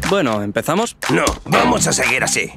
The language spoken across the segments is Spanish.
Bueno, ¿empezamos? No, vamos a seguir así.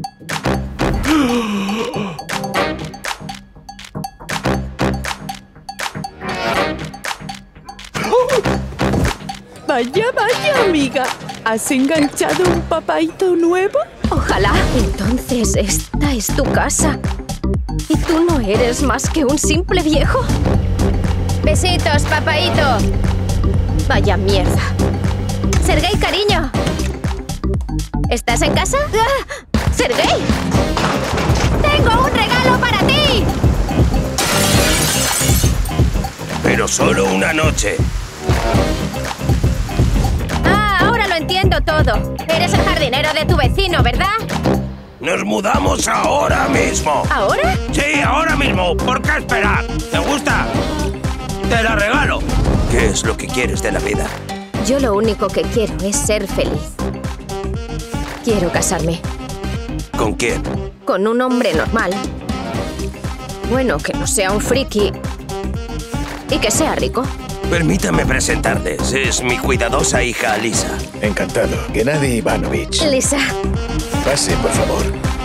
Vaya, vaya, amiga. ¿Has enganchado un papaíto nuevo? Ojalá. Entonces, esta es tu casa. ¿Y tú no eres más que un simple viejo? Besitos, papaíto. Vaya mierda. Sergei, cariño. ¿Estás en casa? ¡Ah! ¡Sergei! ¡Tengo un regalo para ti! Pero solo una noche. Ahora lo entiendo todo. Eres el jardinero de tu vecino, ¿verdad? ¡Nos mudamos ahora mismo! ¿Ahora? Sí, ahora mismo. ¿Por qué esperar? ¿Te gusta? ¡Te la regalo! ¿Qué es lo que quieres de la vida? Yo lo único que quiero es ser feliz. Quiero casarme. ¿Con quién? Con un hombre normal. Bueno, que no sea un friki. Y que sea rico. Permítame presentarles. Es mi cuidadosa hija, Lisa. Encantado. Gennady Ivanovich. Lisa. Pase, por favor.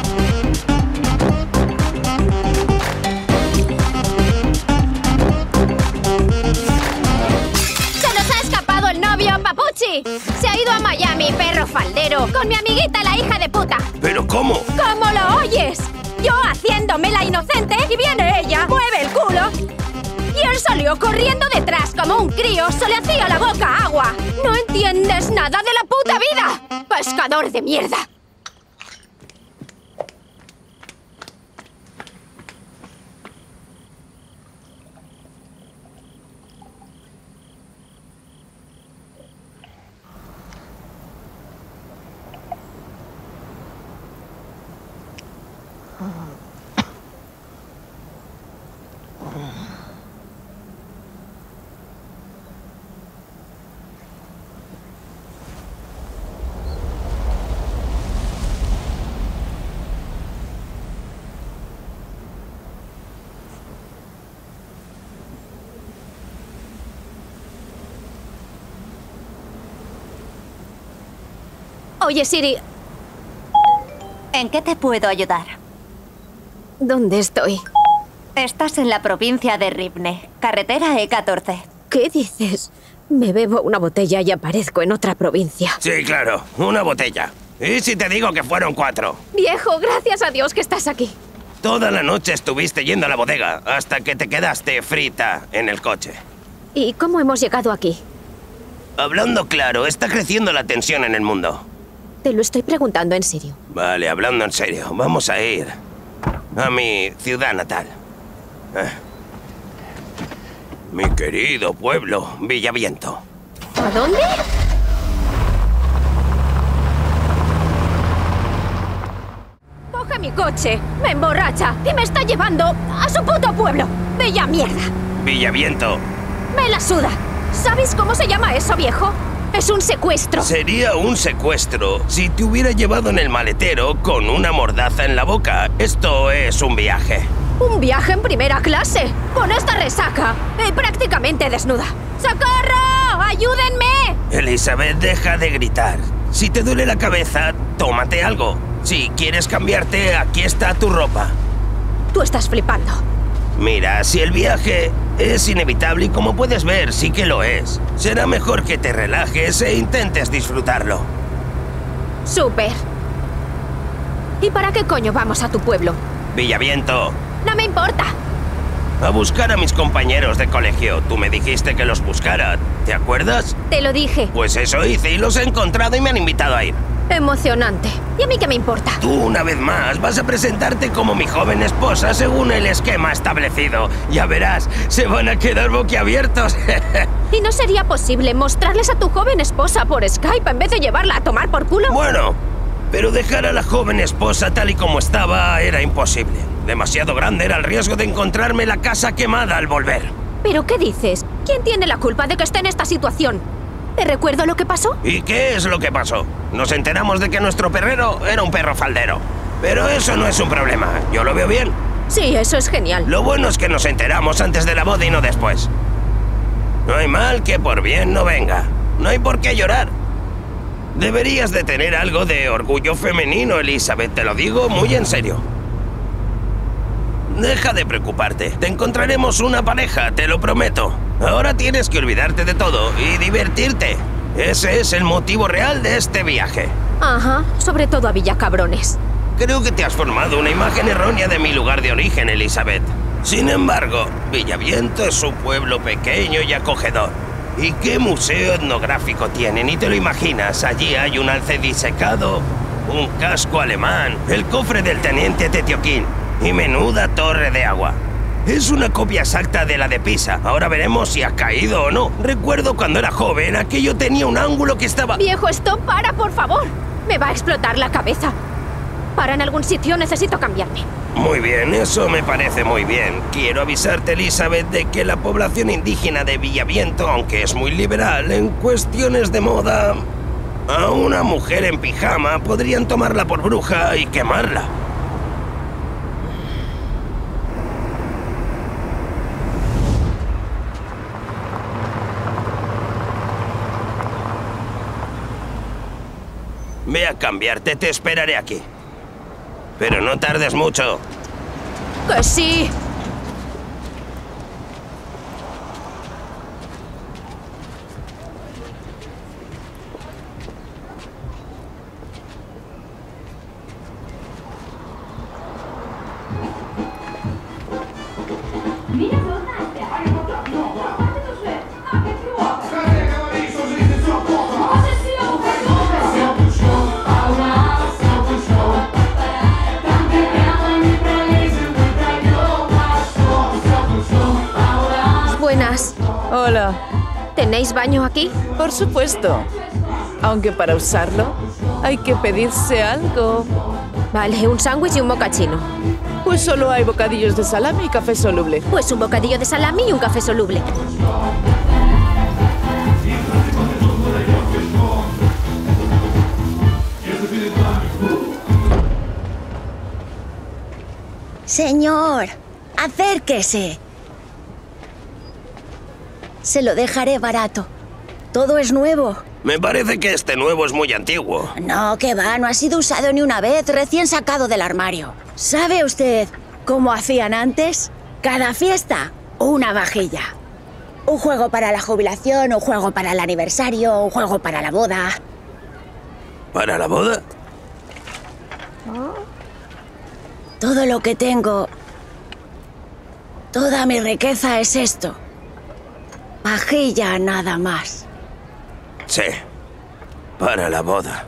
¡Se nos ha escapado el novio, Papuchi! Se ha ido a Miami, perro faldero, con mi amiguita, la hija de puta. ¿Pero cómo? ¿Cómo lo oyes? Yo haciéndome la inocente y viene ella, mueve el culo. Y él salió corriendo detrás como un crío, se le hacía la boca agua. No entiendes nada de la puta vida. ¡Pescador de mierda! Oye, Siri, ¿En qué te puedo ayudar? ¿dónde estoy? Estás en la provincia de Rivne, carretera E14. ¿Qué dices? Me bebo una botella y aparezco en otra provincia. Sí, claro. Una botella. ¿Y si te digo que fueron 4? Viejo, gracias a Dios que estás aquí. Toda la noche estuviste yendo a la bodega hasta que te quedaste frita en el coche. ¿Y cómo hemos llegado aquí? Hablando claro, está creciendo la tensión en el mundo. Te lo estoy preguntando en serio. Vale, hablando en serio, vamos a ir a mi ciudad natal. Mi querido pueblo, Villaviento. ¿A dónde? Coge mi coche, me emborracha y me está llevando a su puto pueblo. ¡Bella mierda! Villaviento. ¡Me la suda! ¿Sabes cómo se llama eso, viejo? Es un secuestro. Sería un secuestro si te hubiera llevado en el maletero con una mordaza en la boca. Esto es un viaje. Un viaje en primera clase, con esta resaca y prácticamente desnuda. ¡Socorro! ¡Ayúdenme! Elizabeth, deja de gritar. Si te duele la cabeza, tómate algo. Si quieres cambiarte, aquí está tu ropa. Tú estás flipando. Mira, si el viaje es inevitable y como puedes ver, sí que lo es. Será mejor que te relajes e intentes disfrutarlo. Súper. ¿Y para qué coño vamos a tu pueblo? Villaviento. No me importa. A buscar a mis compañeros de colegio. Tú me dijiste que los buscara. ¿Te acuerdas? Te lo dije. Pues eso hice y los he encontrado y me han invitado a ir. Emocionante. ¿Y a mí qué me importa? Tú, una vez más, vas a presentarte como mi joven esposa según el esquema establecido. Ya verás, se van a quedar boquiabiertos. ¿Y no sería posible mostrarles a tu joven esposa por Skype en vez de llevarla a tomar por culo? Bueno, pero dejar a la joven esposa tal y como estaba era imposible. Demasiado grande era el riesgo de encontrarme la casa quemada al volver. ¿Pero qué dices? ¿Quién tiene la culpa de que esté en esta situación? ¿Te recuerdo lo que pasó? ¿Y qué es lo que pasó? Nos enteramos de que nuestro perrero era un perro faldero. Pero eso no es un problema. Yo lo veo bien. Sí, eso es genial. Lo bueno es que nos enteramos antes de la boda y no después. No hay mal que por bien no venga. No hay por qué llorar. Deberías de tener algo de orgullo femenino, Elizabeth, te lo digo muy en serio. Deja de preocuparte, te encontraremos una pareja, te lo prometo. Ahora tienes que olvidarte de todo y divertirte. Ese es el motivo real de este viaje. Ajá, sobre todo a Villacabrones. Creo que te has formado una imagen errónea de mi lugar de origen, Elizabeth. Sin embargo, Villaviento es un pueblo pequeño y acogedor. ¿Y qué museo etnográfico tiene? Ni te lo imaginas. Allí hay un alce disecado, un casco alemán, el cofre del teniente Tetioquín y menuda torre de agua. Es una copia exacta de la de Pisa. Ahora veremos si ha caído o no. Recuerdo cuando era joven, aquello tenía un ángulo que estaba... Viejo, stop, para, por favor. Me va a explotar la cabeza. Para en algún sitio, necesito cambiarme. Muy bien, eso me parece muy bien. Quiero avisarte, Elizabeth, de que la población indígena de Villaviento, aunque es muy liberal en cuestiones de moda, a una mujer en pijama podrían tomarla por bruja y quemarla. Ve a cambiarte, te esperaré aquí. Pero no tardes mucho. ¡Que sí! Buenas. Hola. ¿Tenéis baño aquí? Por supuesto. Aunque para usarlo hay que pedirse algo. Vale, un sándwich y un mocachino. Pues solo hay bocadillos de salami y café soluble. Pues un bocadillo de salami y un café soluble. Señor, acérquese. Se lo dejaré barato. Todo es nuevo. Me parece que este nuevo es muy antiguo. No, que va, no ha sido usado ni una vez, recién sacado del armario. ¿Sabe usted cómo hacían antes? Cada fiesta, una vajilla. Un juego para la jubilación, un juego para el aniversario, un juego para la boda. ¿Para la boda? Todo lo que tengo, toda mi riqueza es esto. Vajilla nada más. Sí, para la boda.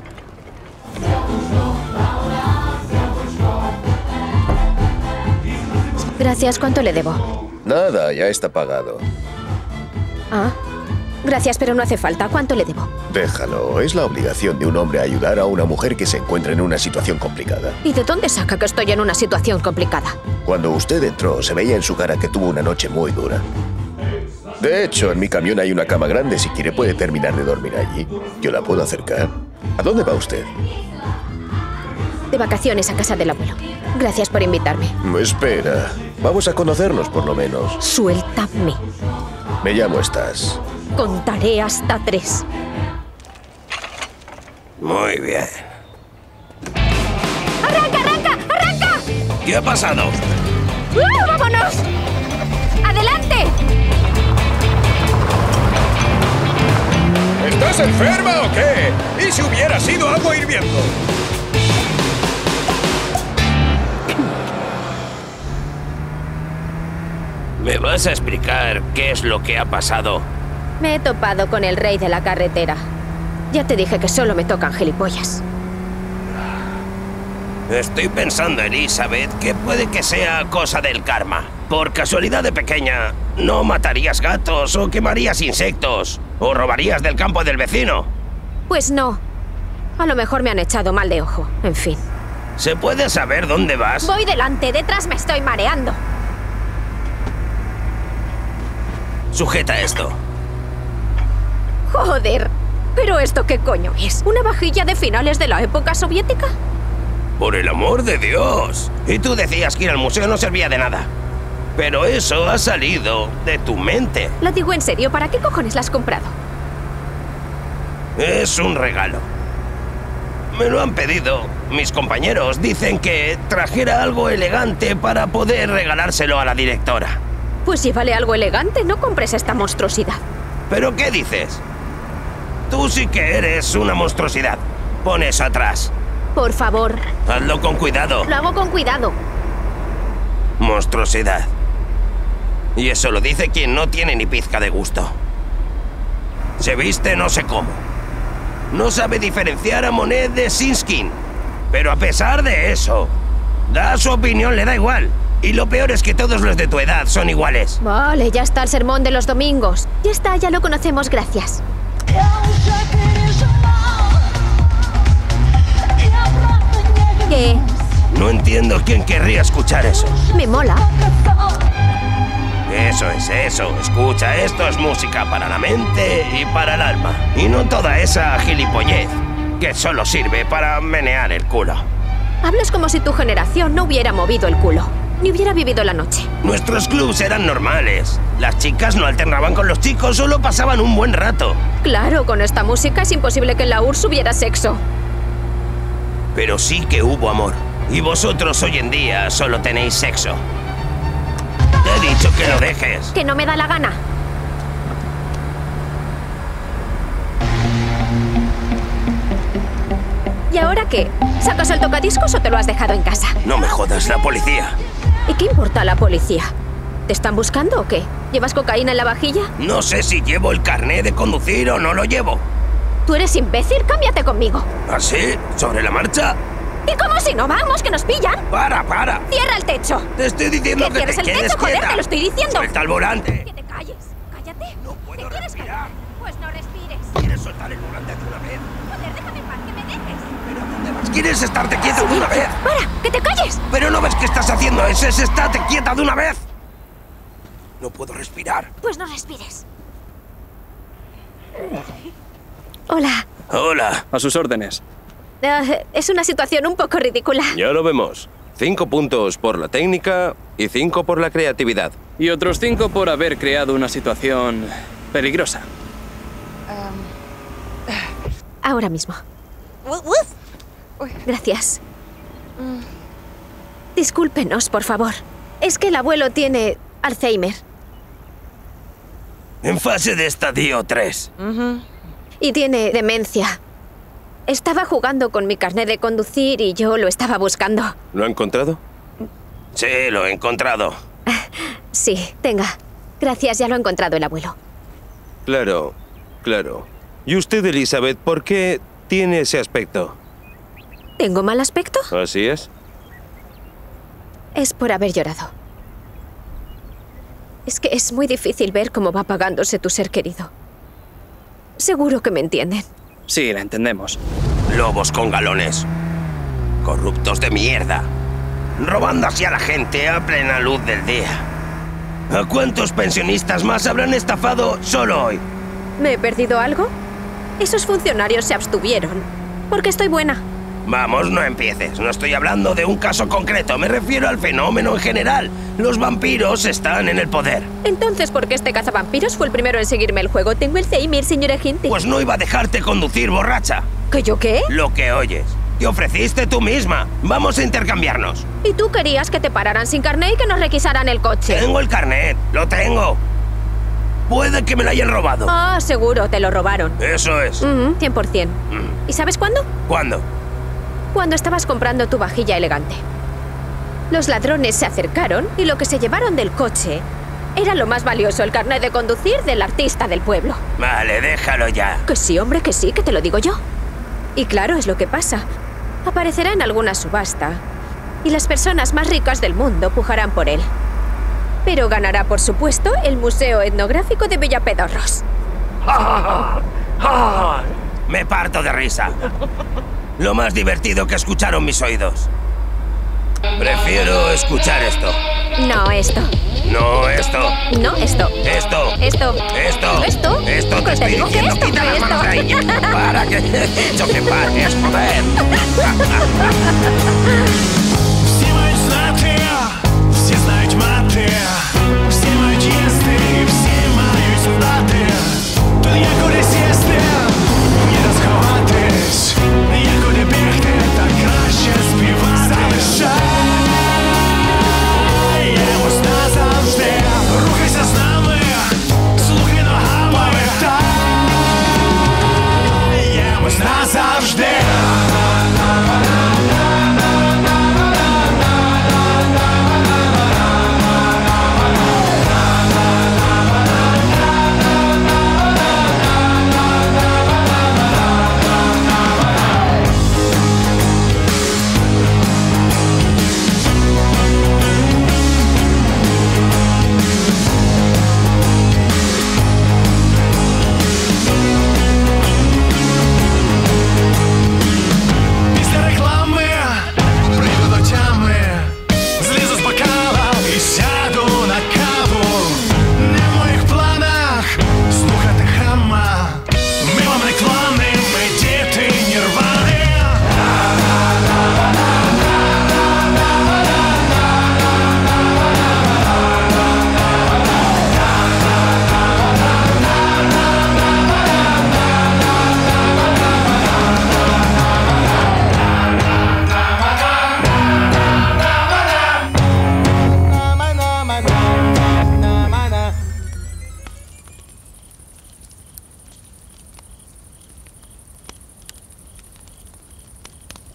Gracias, ¿cuánto le debo? Nada, ya está pagado. Ah, gracias, pero no hace falta. ¿Cuánto le debo? Déjalo, es la obligación de un hombre ayudar a una mujer que se encuentra en una situación complicada. ¿Y de dónde saca que estoy en una situación complicada? Cuando usted entró, se veía en su cara que tuvo una noche muy dura. De hecho, en mi camión hay una cama grande. Si quiere, puede terminar de dormir allí. Yo la puedo acercar. ¿A dónde va usted? De vacaciones a casa del abuelo. Gracias por invitarme. Espera, vamos a conocernos por lo menos. Suéltame. Me llamo Stas. Contaré hasta 3. Muy bien. ¡Arranca, arranca, arranca! ¿Qué ha pasado? ¡Vámonos! ¡Adelante! ¿Estás enferma o qué? ¿Y si hubiera sido agua hirviendo? ¿Me vas a explicar qué es lo que ha pasado? Me he topado con el rey de la carretera. Ya te dije que solo me tocan gilipollas. Estoy pensando, Elizabeth, que puede que sea cosa del karma. Por casualidad de pequeña, ¿no matarías gatos o quemarías insectos? ¿O robarías del campo del vecino? Pues no. A lo mejor me han echado mal de ojo. En fin. ¿Se puede saber dónde vas? Voy delante, detrás me estoy mareando. Sujeta esto. Joder. ¿Pero esto qué coño es? ¿Una vajilla de finales de la época soviética? ¡Por el amor de Dios! Y tú decías que ir al museo no servía de nada. Pero eso ha salido de tu mente. Lo digo en serio, ¿para qué cojones la has comprado? Es un regalo. Me lo han pedido. Mis compañeros dicen que trajera algo elegante para poder regalárselo a la directora. Pues llévale algo elegante, no compres esta monstruosidad. ¿Pero qué dices? Tú sí que eres una monstruosidad. Pon eso atrás. Por favor. Hazlo con cuidado. Lo hago con cuidado. Monstruosidad. Y eso lo dice quien no tiene ni pizca de gusto. Se viste no sé cómo. No sabe diferenciar a Monet de Sinskin. Pero a pesar de eso, da su opinión, le da igual. Y lo peor es que todos los de tu edad son iguales. Vale, ya está el sermón de los domingos. Ya está, ya lo conocemos, gracias. ¿Qué? No entiendo quién querría escuchar eso. Me mola. Eso es eso. Escucha, esto es música para la mente y para el alma. Y no toda esa gilipollez que solo sirve para menear el culo. Hablas como si tu generación no hubiera movido el culo, ni hubiera vivido la noche. Nuestros clubs eran normales. Las chicas no alternaban con los chicos, solo pasaban un buen rato. Claro, con esta música es imposible que en la URSS hubiera sexo. Pero sí que hubo amor. Y vosotros hoy en día solo tenéis sexo. Te he dicho que lo dejes. Que no me da la gana. ¿Y ahora qué? ¿Sacas el tocadiscos o te lo has dejado en casa? No me jodas, la policía. ¿Y qué importa la policía? ¿Te están buscando o qué? ¿Llevas cocaína en la vajilla? No sé si llevo el carné de conducir o no lo llevo. ¿Tú eres imbécil? Cámbiate conmigo. ¿Así? ¿Sobre la marcha? ¿Y cómo si no vamos, que nos pillan? ¡Para! ¡Cierra el techo! Te estoy diciendo que te cierres el quedes techo, joder, quieta. te lo estoy diciendo. ¡Suelta el volante! ¡Que te calles! ¡Cállate! No puedo ¿Te quieres respirar. callar? Pues no respires. ¿Quieres soltar el volante de una vez? Joder, déjame en paz, que me dejes. ¿Pero a dónde vas? ¿Quieres estarte quieta de una vez? ¡Para! ¡Que te calles! ¿Pero no ves que estás haciendo eso? ¡Es estate quieta de una vez! No puedo respirar. Pues no respires. Hola. Hola. A sus órdenes. Es una situación un poco ridícula. Ya lo vemos. 5 puntos por la técnica y 5 por la creatividad. Y otros 5 por haber creado una situación peligrosa. Ahora mismo. Gracias. Discúlpenos, por favor. Es que el abuelo tiene Alzheimer. En fase de estadio 3. Y tiene demencia. Estaba jugando con mi carnet de conducir y yo lo estaba buscando. ¿Lo ha encontrado? Sí, lo he encontrado. Sí, tenga. Gracias, ya lo ha encontrado el abuelo. Claro, claro. ¿Y usted, Elizabeth, por qué tiene ese aspecto? ¿Tengo mal aspecto? Así es. Es por haber llorado. Es que es muy difícil ver cómo va apagándose tu ser querido. Seguro que me entienden. Sí, la entendemos. Lobos con galones. Corruptos de mierda. Robando así a la gente a plena luz del día. ¿A cuántos pensionistas más habrán estafado solo hoy? ¿Me he perdido algo? Esos funcionarios se abstuvieron. Porque estoy buena. Vamos, no empieces. No estoy hablando de un caso concreto. Me refiero al fenómeno en general. Los vampiros están en el poder. Entonces, ¿por qué este cazavampiros fue el primero en seguirme el juego? Tengo Alzheimer, señora gente. Pues no iba a dejarte conducir, borracha. ¿Que yo qué? Lo que oyes. Te ofreciste tú misma. Vamos a intercambiarnos. ¿Y tú querías que te pararan sin carnet y que nos requisaran el coche? Tengo el carnet. Lo tengo. Puede que me lo hayan robado. Ah, seguro, te lo robaron. Eso es. 100%. ¿Y sabes cuándo? ¿Cuándo? Cuando estabas comprando tu vajilla elegante. Los ladrones se acercaron y lo que se llevaron del coche era lo más valioso, el carnet de conducir del artista del pueblo. Vale, déjalo ya. Que sí, hombre, que sí, que te lo digo yo. Y claro, es lo que pasa. Aparecerá en alguna subasta y las personas más ricas del mundo pujarán por él. Pero ganará, por supuesto, el Museo Etnográfico de Villapedorros. Me parto de risa. Lo más divertido que escucharon mis oídos. Prefiero escuchar esto. No, esto. No, esto. No, esto. Esto. Esto. Esto. Esto. Esto te Pues estoy digo que diciendo. esto, Quita las esto. manos de ahí. Para que te he dicho que pares, joder. Всі мають знати, всі знають мати, всі мають їсти, всі мають спати. Тут є куди сісти, є де сховатись, є куди бігти.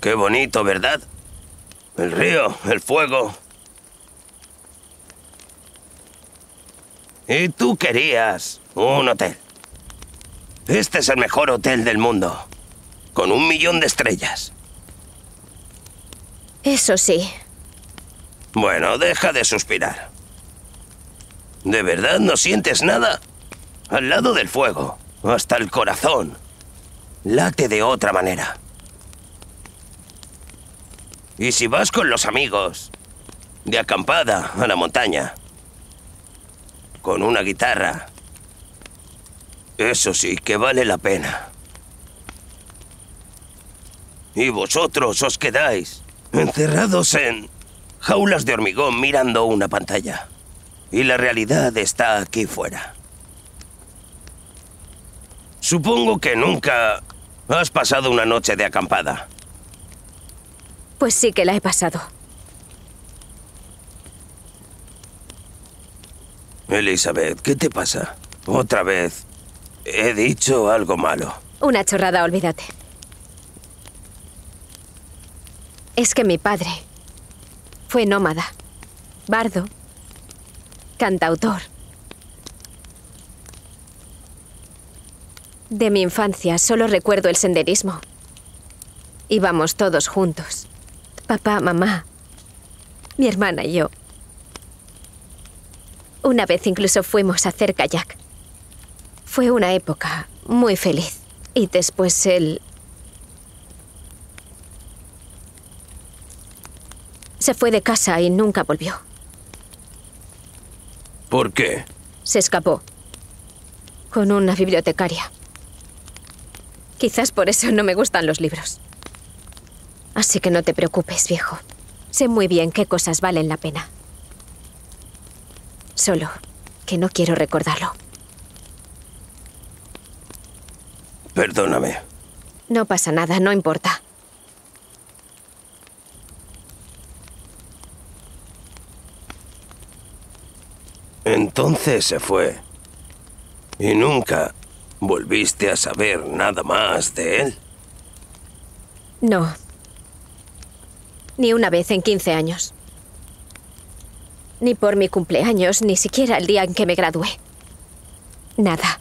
Qué bonito, ¿verdad? El río, el fuego. Y tú querías un hotel. Este es el mejor hotel del mundo. Con 1 millón de estrellas. Eso sí. Bueno, deja de suspirar. ¿De verdad no sientes nada? Al lado del fuego, hasta el corazón, late de otra manera. Y si vas con los amigos, de acampada a la montaña, con una guitarra, eso sí que vale la pena. Y vosotros os quedáis encerrados en jaulas de hormigón mirando una pantalla. Y la realidad está aquí fuera. Supongo que nunca has pasado una noche de acampada. Pues sí que la he pasado. Elizabeth, ¿qué te pasa? Otra vez. He dicho algo malo. Una chorrada, olvídate. Es que mi padre fue nómada, bardo, cantautor. De mi infancia solo recuerdo el senderismo. Íbamos todos juntos. Papá, mamá, mi hermana y yo. Una vez incluso fuimos a hacer kayak. Fue una época muy feliz. Y después él se fue de casa y nunca volvió. ¿Por qué? Se escapó. Con una bibliotecaria. Quizás por eso no me gustan los libros. Así que no te preocupes, viejo. Sé muy bien qué cosas valen la pena. Solo que no quiero recordarlo. Perdóname. No pasa nada, no importa. Entonces se fue. ¿Y nunca volviste a saber nada más de él? No. Ni una vez en 15 años. Ni por mi cumpleaños, ni siquiera el día en que me gradué. Nada.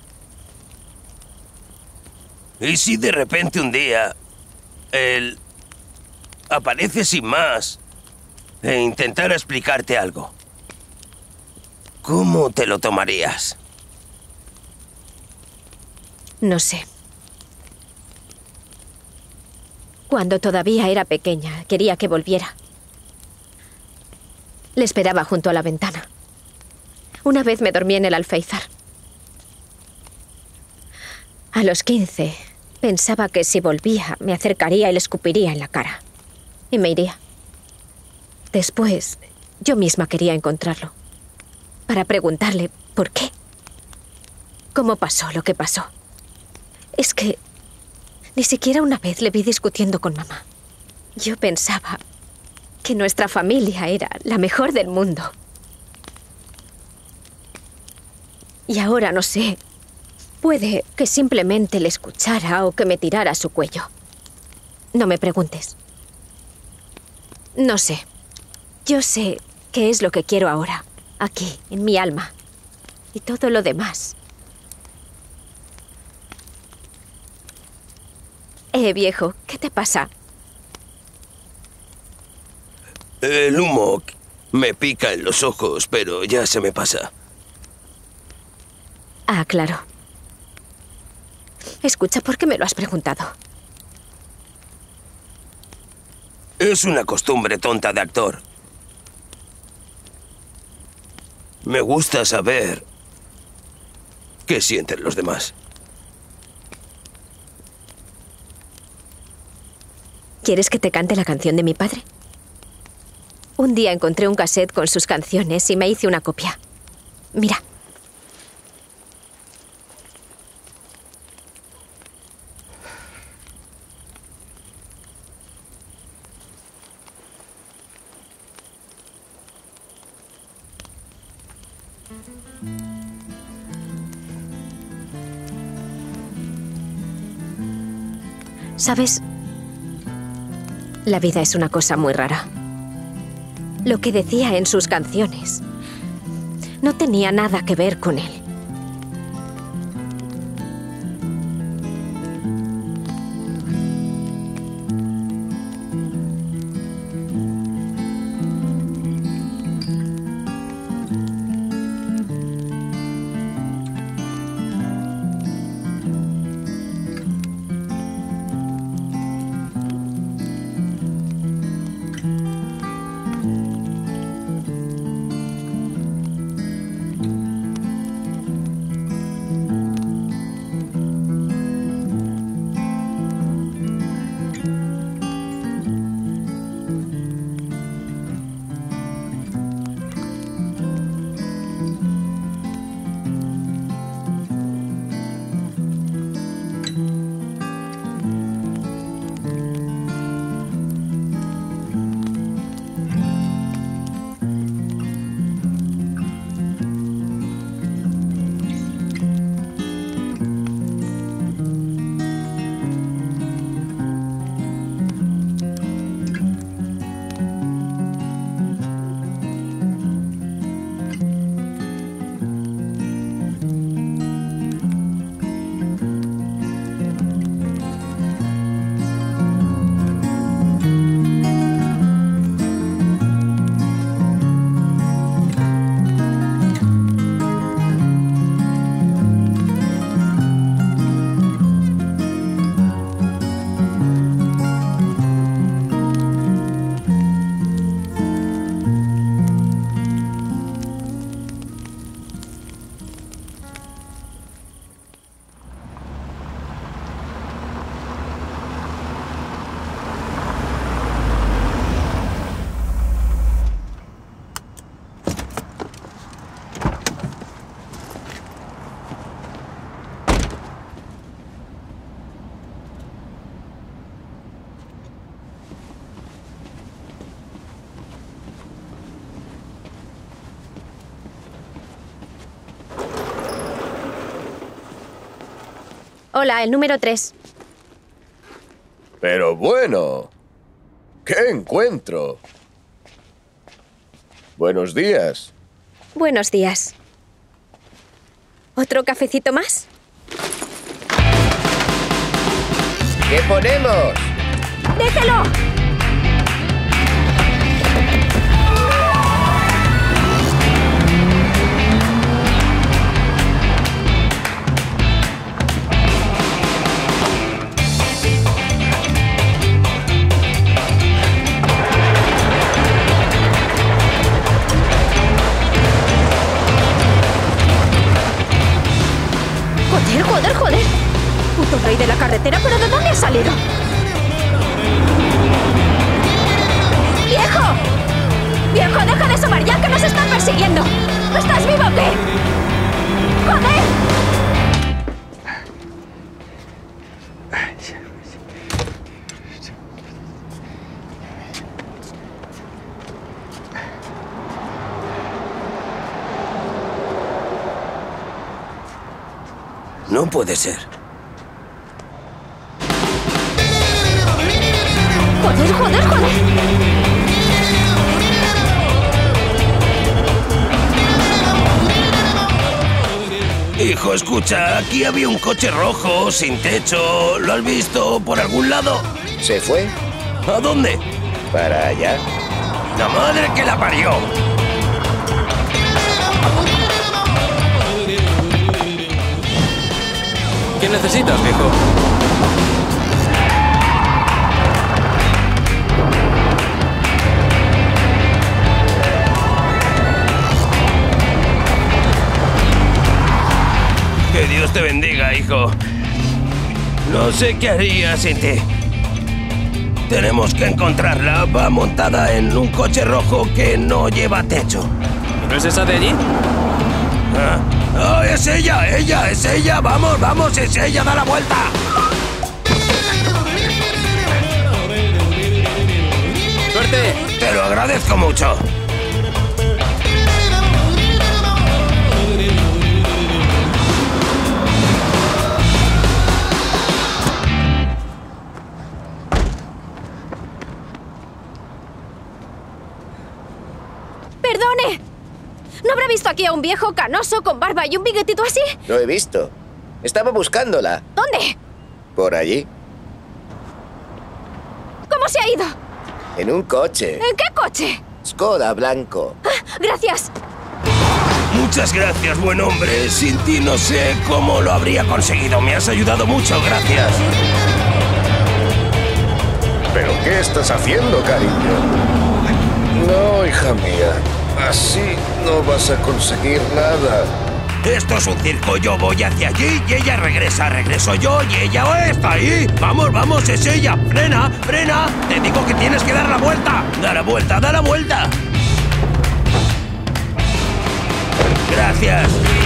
¿Y si de repente un día él aparece sin más e intentara explicarte algo? ¿Cómo te lo tomarías? No sé. Cuando todavía era pequeña, quería que volviera. Le esperaba junto a la ventana. Una vez me dormí en el alféizar. A los 15, pensaba que si volvía, me acercaría y le escupiría en la cara. Y me iría. Después, yo misma quería encontrarlo. Para preguntarle por qué. ¿Cómo pasó lo que pasó? Es que ni siquiera una vez le vi discutiendo con mamá. Yo pensaba que nuestra familia era la mejor del mundo. Y ahora no sé. Puede que simplemente le escuchara o que me tirara a su cuello. No me preguntes. No sé. Yo sé qué es lo que quiero ahora. Aquí, en mi alma. Y todo lo demás. Viejo, ¿qué te pasa? El humo me pica en los ojos, pero ya se me pasa. Ah, claro. Escucha, ¿por qué me lo has preguntado? Es una costumbre tonta de actor. Me gusta saber qué sienten los demás. ¿Quieres que te cante la canción de mi padre? Un día encontré un cassette con sus canciones y me hice una copia. Mira. ¿Sabes? La vida es una cosa muy rara. Lo que decía en sus canciones no tenía nada que ver con él. Hola, el número 3. Pero bueno, ¡qué encuentro! Buenos días. Buenos días. ¿Otro cafecito más? ¿Qué ponemos? ¡Déjelo! ¡Joder! Puto rey de la carretera, ¿pero de dónde ha salido? ¡Viejo! ¡Viejo, deja de asomar ya, que nos están persiguiendo! ¿Estás vivo o qué? ¡Joder! No puede ser. ¡Joder! Hijo, escucha, aquí había un coche rojo, sin techo. ¿Lo has visto por algún lado? ¿Se fue? ¿A dónde? Para allá. ¡La madre que la parió! ¿Qué necesitas, viejo? Que Dios te bendiga, hijo. No sé qué haría sin ti. Tenemos que encontrarla. Va montada en un coche rojo que no lleva techo. ¿No es esa de allí? ¡Ah, es ella! ¡Es ella! ¡Vamos! ¡Es ella! ¡Da la vuelta! ¡Suerte! Te lo agradezco mucho. aquí a un viejo canoso con barba y un bigote así? Lo he visto. Estaba buscándola. ¿Dónde? Por allí. ¿Cómo se ha ido? En un coche. ¿En qué coche? Skoda blanco. Gracias. Muchas gracias, buen hombre. Sin ti no sé cómo lo habría conseguido. Me has ayudado mucho, gracias. ¿Pero qué estás haciendo, cariño? No, hija mía. Así no vas a conseguir nada. Esto es un circo. Yo voy hacia allí y ella regresa. Regreso yo y ella está ahí. Vamos, vamos, es ella. Frena, frena. Te digo que tienes que dar la vuelta. Da la vuelta, da la vuelta. Gracias.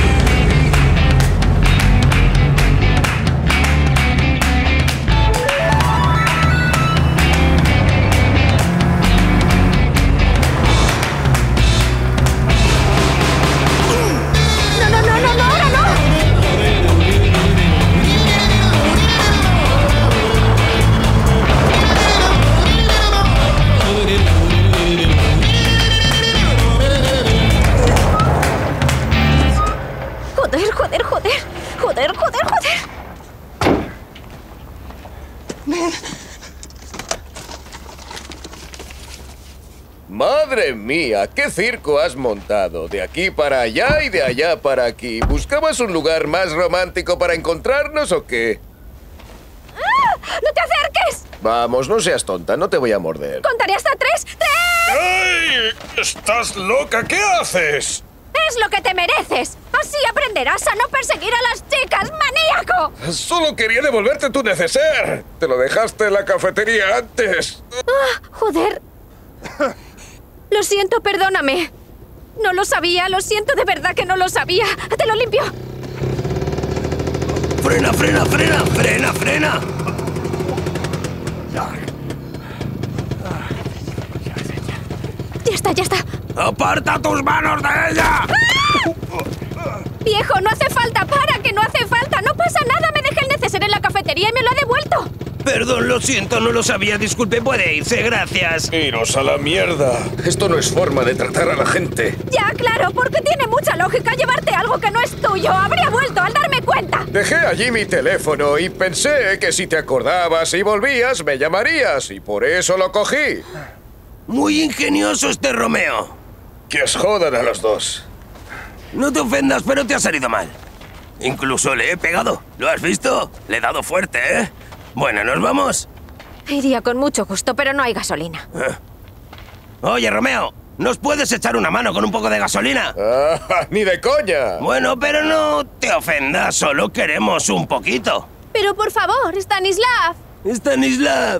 ¡Madre mía! ¿Qué circo has montado? De aquí para allá y de allá para aquí. ¿Buscabas un lugar más romántico para encontrarnos o qué? ¡Ah! ¡No te acerques! Vamos, no seas tonta, no te voy a morder. ¡Contaré hasta 3! ¡3! ¡Ey! ¿Estás loca? ¿Qué haces? ¡Es lo que te mereces! Así aprenderás a no perseguir a las chicas, maníaco. Solo quería devolverte tu neceser. Te lo dejaste en la cafetería antes. ¡Ah! ¡Joder! Lo siento, perdóname. No lo sabía, lo siento, de verdad que no lo sabía. ¡Te lo limpio! ¡Frena, frena, frena! ¡Frena, frena! Ya está, ya está. ¡Aparta tus manos de ella! ¡Ah! Viejo, no hace falta, para, que no hace falta. No pasa nada, me dejé el neceser en la cafetería y me lo ha devuelto. Perdón, lo siento, no lo sabía. Disculpe, puede irse, gracias. Iros a la mierda. Esto no es forma de tratar a la gente. Ya, claro, porque tiene mucha lógica llevarte algo que no es tuyo. Habría vuelto al darme cuenta. Dejé allí mi teléfono y pensé que si te acordabas y volvías, me llamarías. Y por eso lo cogí. Muy ingenioso este Romeo. Que os jodan a los dos. No te ofendas, pero te ha salido mal. Incluso le he pegado. ¿Lo has visto? Le he dado fuerte, ¿eh? Bueno, ¿nos vamos? Iría con mucho gusto, pero no hay gasolina. Oye, Romeo, ¿nos puedes echar una mano con un poco de gasolina? Ah, ¡ni de coña! Bueno, pero no te ofendas, solo queremos un poquito. Pero por favor, Stanislav. Stanislav.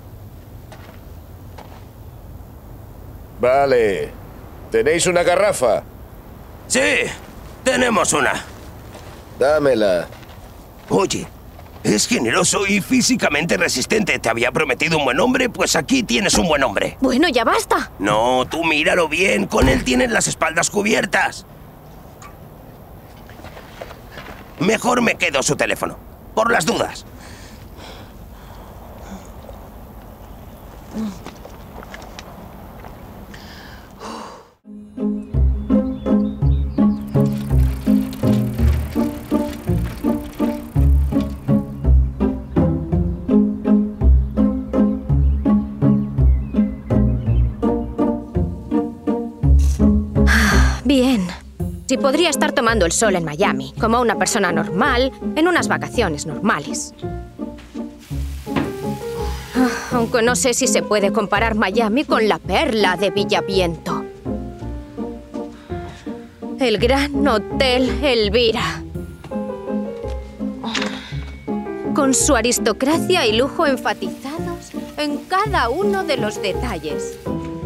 Vale. ¿Tenéis una garrafa? Sí, tenemos una. Dámela. Oye, es generoso y físicamente resistente. Te había prometido un buen hombre, pues aquí tienes un buen hombre. Bueno, ya basta. No, tú míralo bien. Con él tienes las espaldas cubiertas. Mejor me quedo su teléfono, por las dudas. Bien. Si podría estar tomando el sol en Miami, como una persona normal, en unas vacaciones normales. Aunque no sé si se puede comparar Miami con la perla de Villaviento. El Gran Hotel Elvira. Con su aristocracia y lujo enfatizados en cada uno de los detalles.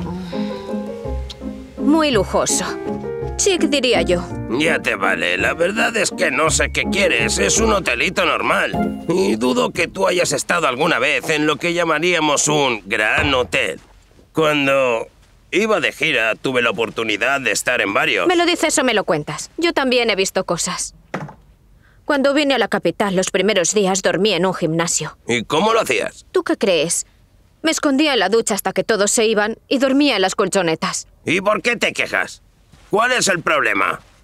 Muy lujoso. Chic, diría yo. Ya te vale. La verdad es que no sé qué quieres. Es un hotelito normal. Y dudo que tú hayas estado alguna vez en lo que llamaríamos un gran hotel. Cuando iba de gira, tuve la oportunidad de estar en varios. ¿Me lo dices o me lo cuentas? Yo también he visto cosas. Cuando vine a la capital, los primeros días dormí en un gimnasio. ¿Y cómo lo hacías? ¿Tú qué crees? Me escondía en la ducha hasta que todos se iban y dormía en las colchonetas. ¿Y por qué te quejas? ¿Cuál es el problema?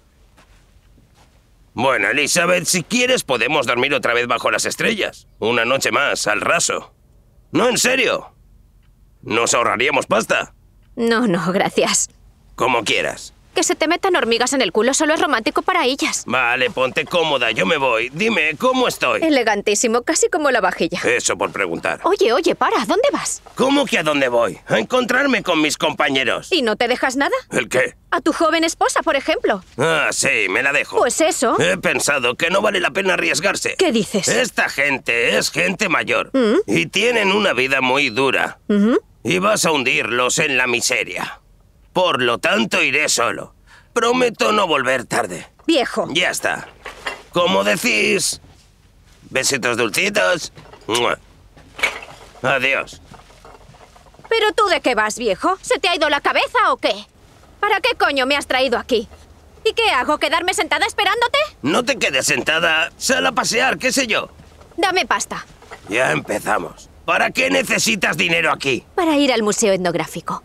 Bueno, Elizabeth, si quieres podemos dormir otra vez bajo las estrellas. Una noche más, al raso. No, en serio. Nos ahorraríamos pasta. No, no, gracias. Como quieras. Que se te metan hormigas en el culo solo es romántico para ellas. Vale, ponte cómoda, yo me voy. Dime, ¿cómo estoy? Elegantísimo, casi como la vajilla. Eso por preguntar. Oye, para, ¿dónde vas? ¿Cómo que a dónde voy? A encontrarme con mis compañeros. ¿Y no te dejas nada? ¿El qué? A tu joven esposa, por ejemplo. Ah, sí, me la dejo. Pues eso. He pensado que no vale la pena arriesgarse. ¿Qué dices? Esta gente es gente mayor. Y tienen una vida muy dura. Y vas a hundirlos en la miseria. Por lo tanto, iré solo. Prometo no volver tarde. Viejo. Ya está. Como decís. Besitos dulcitos. ¡Mua! Adiós. ¿Pero tú de qué vas, viejo? ¿Se te ha ido la cabeza o qué? ¿Para qué coño me has traído aquí? ¿Y qué hago? ¿Quedarme sentada esperándote? No te quedes sentada. Sal a pasear, qué sé yo. Dame pasta. Ya empezamos. ¿Para qué necesitas dinero aquí? Para ir al museo etnográfico.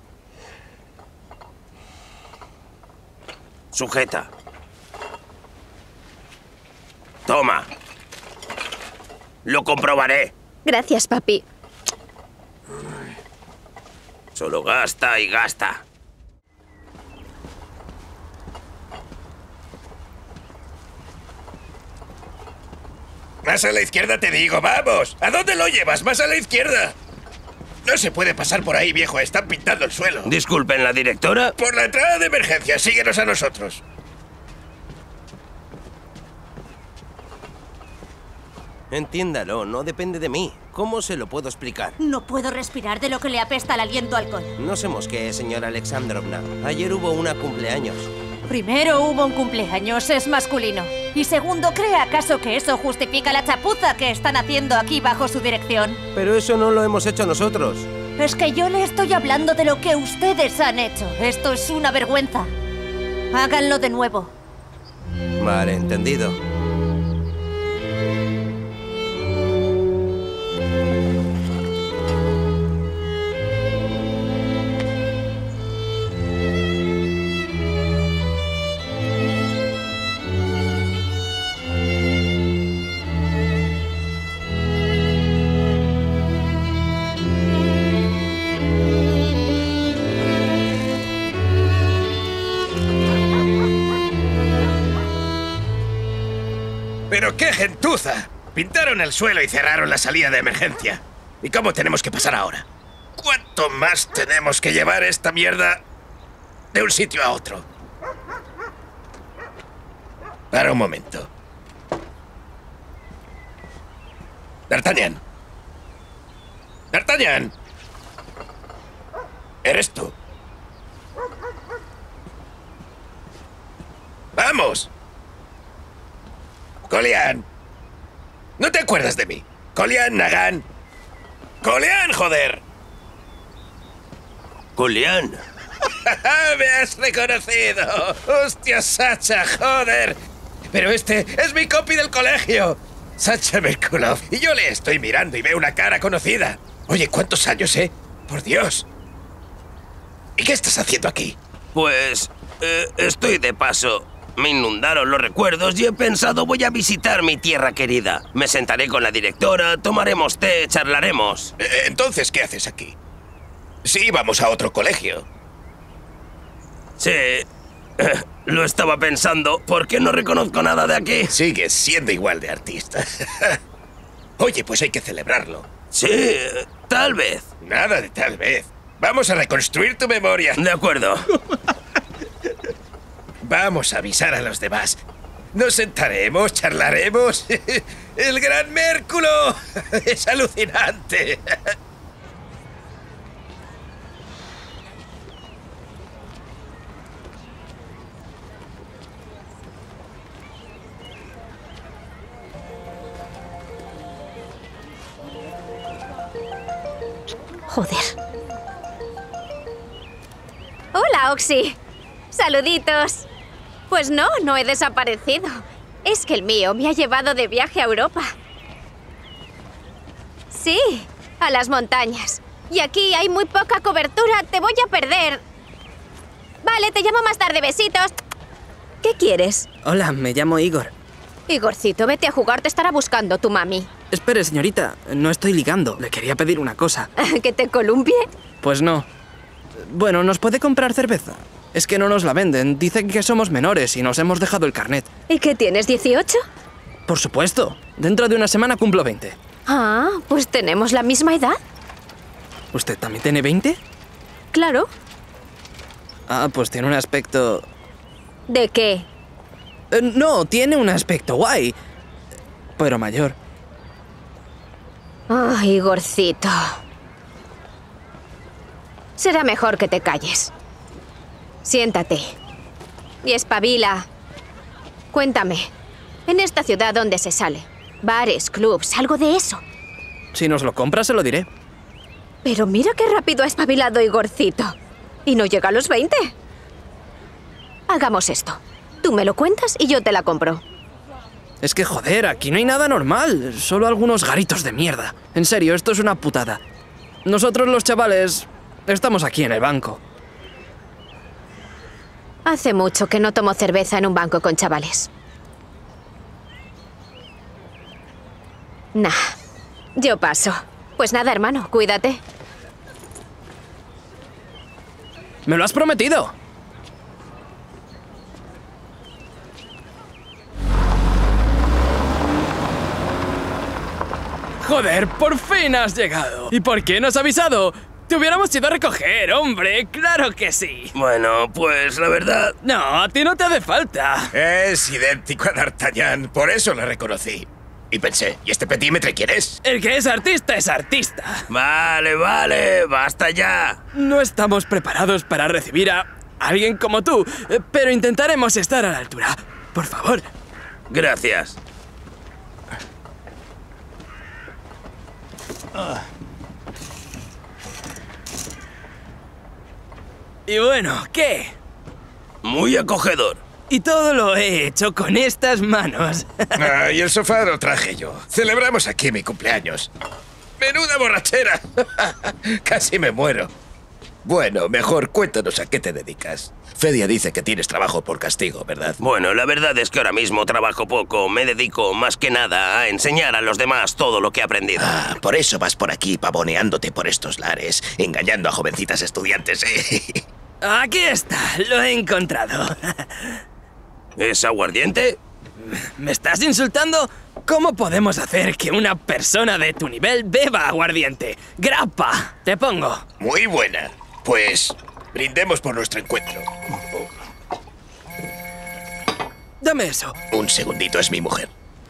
Sujeta. Toma. Lo comprobaré. Gracias, papi. Solo gasta y gasta. Más a la izquierda te digo, vamos. ¿A dónde lo llevas? Más a la izquierda. No se puede pasar por ahí, viejo. Están pintando el suelo. Disculpen, ¿la directora? Por la entrada de emergencia. Síguenos a nosotros. Entiéndalo, no depende de mí. ¿Cómo se lo puedo explicar? No puedo respirar de lo que le apesta el aliento a alcohol. No se mosquee, señora Alexandrovna. Ayer hubo una cumpleaños. Primero, hubo un cumpleaños, es masculino. Y segundo, ¿cree acaso que eso justifica la chapuza que están haciendo aquí bajo su dirección? Pero eso no lo hemos hecho nosotros. Es que yo le estoy hablando de lo que ustedes han hecho. Esto es una vergüenza. Háganlo de nuevo. Vale, entendido. ¡Pero qué gentuza! Pintaron el suelo y cerraron la salida de emergencia. ¿Y cómo tenemos que pasar ahora? ¿Cuánto más tenemos que llevar esta mierda de un sitio a otro? Para un momento. D'Artagnan. D'Artagnan. ¿Eres tú? ¡Vamos! Colian. ¿No te acuerdas de mí? Colian Nagan. ¡Colian, joder! Colian. ¡Me has reconocido! ¡Hostia, Sacha, joder! Pero este es mi copy del colegio. Sacha Merkulov. Y yo le estoy mirando y veo una cara conocida. Oye, ¿cuántos años, Por Dios. ¿Y qué estás haciendo aquí? Pues... estoy de paso. Me inundaron los recuerdos y he pensado voy a visitar mi tierra querida. Me sentaré con la directora, tomaremos té, charlaremos. Entonces, ¿qué haces aquí? Sí, vamos a otro colegio. Sí, lo estaba pensando. ¿Por qué no reconozco nada de aquí? Sigues siendo igual de artista. Oye, pues hay que celebrarlo. Sí, tal vez. Nada de tal vez. Vamos a reconstruir tu memoria. De acuerdo. Vamos a avisar a los demás. Nos sentaremos, charlaremos. ¡El gran Mérculo! ¡Es alucinante! Joder. Hola, Oxy. Saluditos. Pues no, no he desaparecido. Es que el mío me ha llevado de viaje a Europa. Sí, a las montañas. Y aquí hay muy poca cobertura. Te voy a perder. Vale, te llamo más tarde. Besitos. ¿Qué quieres? Hola, me llamo Igor. Igorcito, vete a jugar, te estará buscando tu mami. Espere, señorita, no estoy ligando. Le quería pedir una cosa. ¿Que te columpie? Pues no. Bueno, ¿nos puede comprar cerveza? Es que no nos la venden. Dicen que somos menores y nos hemos dejado el carnet. ¿Y qué tienes, 18? Por supuesto. Dentro de una semana cumplo 20. Ah, pues tenemos la misma edad. ¿Usted también tiene 20? Claro. Ah, pues tiene un aspecto... ¿De qué? No, tiene un aspecto guay. Pero mayor. Oh, Igorcito. Será mejor que te calles. Siéntate. Y espabila. Cuéntame, en esta ciudad, ¿dónde se sale? Bares, clubs, algo de eso. Si nos lo compra, se lo diré. Pero mira qué rápido ha espabilado Igorcito. Y no llega a los 20. Hagamos esto. Tú me lo cuentas y yo te la compro. Es que, joder, aquí no hay nada normal. Solo algunos garitos de mierda. En serio, esto es una putada. Nosotros los chavales estamos aquí en el banco. Hace mucho que no tomo cerveza en un banco con chavales. Nah, yo paso. Pues nada, hermano, cuídate. ¡Me lo has prometido! ¡Joder, por fin has llegado! ¿Y por qué no has avisado? ¡Te hubiéramos ido a recoger, hombre! ¡Claro que sí! Bueno, pues la verdad... No, a ti no te hace falta. Es idéntico a D'Artagnan, por eso lo reconocí. Y pensé, ¿y este petímetre quién es? El que es artista. Vale, vale, basta ya. No estamos preparados para recibir a alguien como tú, pero intentaremos estar a la altura. Por favor. Gracias. Y bueno, ¿qué? Muy acogedor. Y todo lo he hecho con estas manos. Y el sofá lo traje yo. Celebramos aquí mi cumpleaños. ¡Menuda borrachera! Casi me muero. Bueno, mejor cuéntanos a qué te dedicas. Fedia dice que tienes trabajo por castigo, ¿verdad? Bueno, la verdad es que ahora mismo trabajo poco. Me dedico más que nada a enseñar a los demás todo lo que he aprendido. Ah, por eso vas por aquí pavoneándote por estos lares, engañando a jovencitas estudiantes, ¿eh? Aquí está, lo he encontrado. ¿Es aguardiente? ¿Me estás insultando? ¿Cómo podemos hacer que una persona de tu nivel beba aguardiente? ¡Grappa! Te pongo. Muy buena. Pues brindemos por nuestro encuentro. Dame eso. Un segundito, es mi mujer.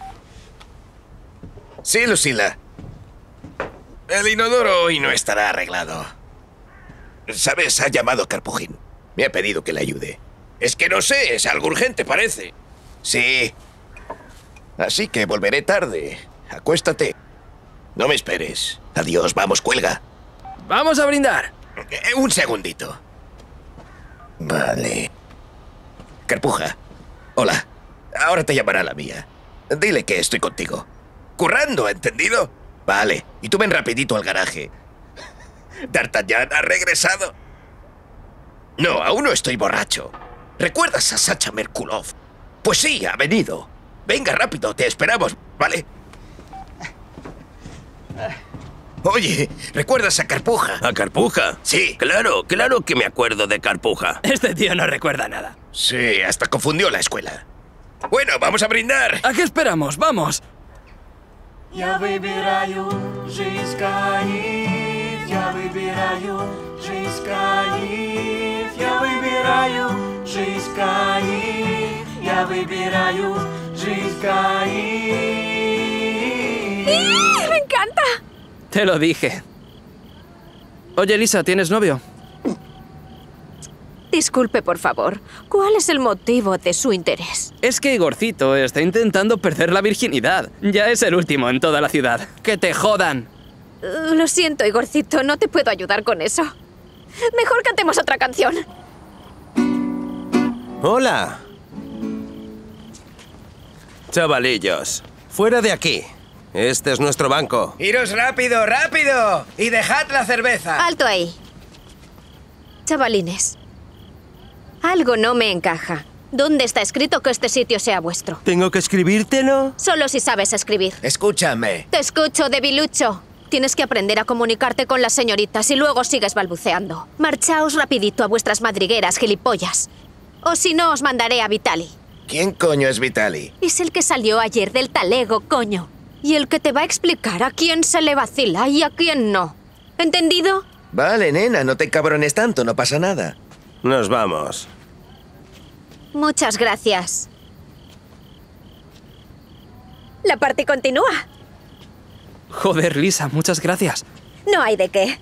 Sí, Lucila. El inodoro hoy no estará arreglado. ¿Sabes? Ha llamado Carpujín. Me ha pedido que le ayude. Es que no sé, es algo urgente, parece. Sí. Así que volveré tarde. Acuéstate. No me esperes. Adiós, vamos, cuelga. ¡Vamos a brindar! Un segundito. Vale. Carpuja. Hola. Ahora te llamará la mía. Dile que estoy contigo. Currando, ¿entendido? Vale. Y tú ven rapidito al garaje. D'Artagnan ha regresado. No, aún no estoy borracho. ¿Recuerdas a Sacha Merkulov? Pues sí, ha venido. Venga, rápido, te esperamos, ¿vale? Oye, ¿recuerdas a Carpuja? ¿A Carpuja? Sí. Claro que me acuerdo de Carpuja. Este tío no recuerda nada. Sí, hasta confundió la escuela. Bueno, vamos a brindar. ¿A qué esperamos? ¡Vamos! Я выбираю жизнь кайф, я выбираю жизнь кайф, я выбираю жизнь кайф, я выбираю жизнь кайф. ¡Me encanta! Te lo dije. Oye, Lisa, ¿tienes novio? Disculpe, por favor. ¿Cuál es el motivo de su interés? Es que Igorcito está intentando perder la virginidad. Ya es el último en toda la ciudad. ¡Que te jodan! Lo siento, Igorcito, no te puedo ayudar con eso. Mejor cantemos otra canción. ¡Hola! Chavalillos, ¡Fuera de aquí! Este es nuestro banco. ¡Iros rápido, rápido! ¡Y dejad la cerveza! Alto ahí. Chavalines, algo no me encaja. ¿Dónde está escrito que este sitio sea vuestro? ¿Tengo que escribírtelo? Solo si sabes escribir. Escúchame. Te escucho, debilucho. Tienes que aprender a comunicarte con las señoritas y luego sigues balbuceando. Marchaos rapidito a vuestras madrigueras, gilipollas. O si no, os mandaré a Vitali. ¿Quién coño es Vitali? Es el que salió ayer del talego, coño. Y el que te va a explicar a quién se le vacila y a quién no. ¿Entendido? Vale, nena, no te cabrones tanto, no pasa nada. Nos vamos. Muchas gracias. La party continúa. Joder, Lisa, muchas gracias. No hay de qué.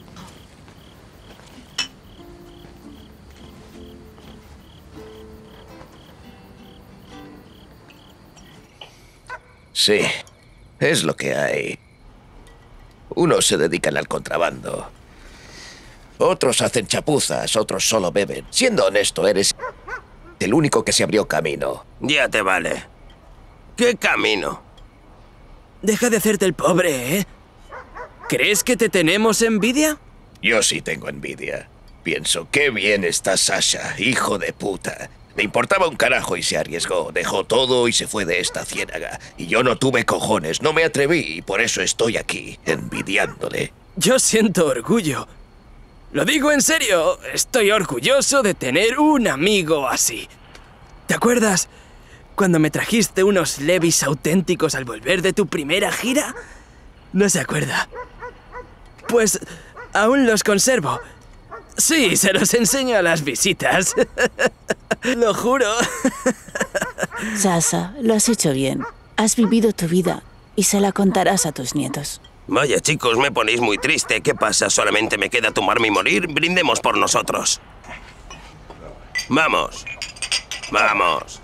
Sí, es lo que hay. Unos se dedican al contrabando. Otros hacen chapuzas, otros solo beben. Siendo honesto, eres el único que se abrió camino. Ya te vale. ¿Qué camino? Deja de hacerte el pobre, ¿eh? ¿Crees que te tenemos envidia? Yo sí tengo envidia. Pienso, qué bien está Sasha, hijo de puta. Le importaba un carajo y se arriesgó. Dejó todo y se fue de esta ciénaga. Y yo no tuve cojones, no me atreví y por eso estoy aquí, envidiándole. Yo siento orgullo. Lo digo en serio, estoy orgulloso de tener un amigo así. ¿Te acuerdas cuando me trajiste unos Levi's auténticos al volver de tu primera gira? No se acuerda. Pues aún los conservo. Sí, se los enseño a las visitas. Lo juro. Sasha, lo has hecho bien. Has vivido tu vida y se la contarás a tus nietos. Vaya, chicos, me ponéis muy triste. ¿Qué pasa? ¿Solamente me queda tomarme y morir? Brindemos por nosotros. Vamos. Vamos.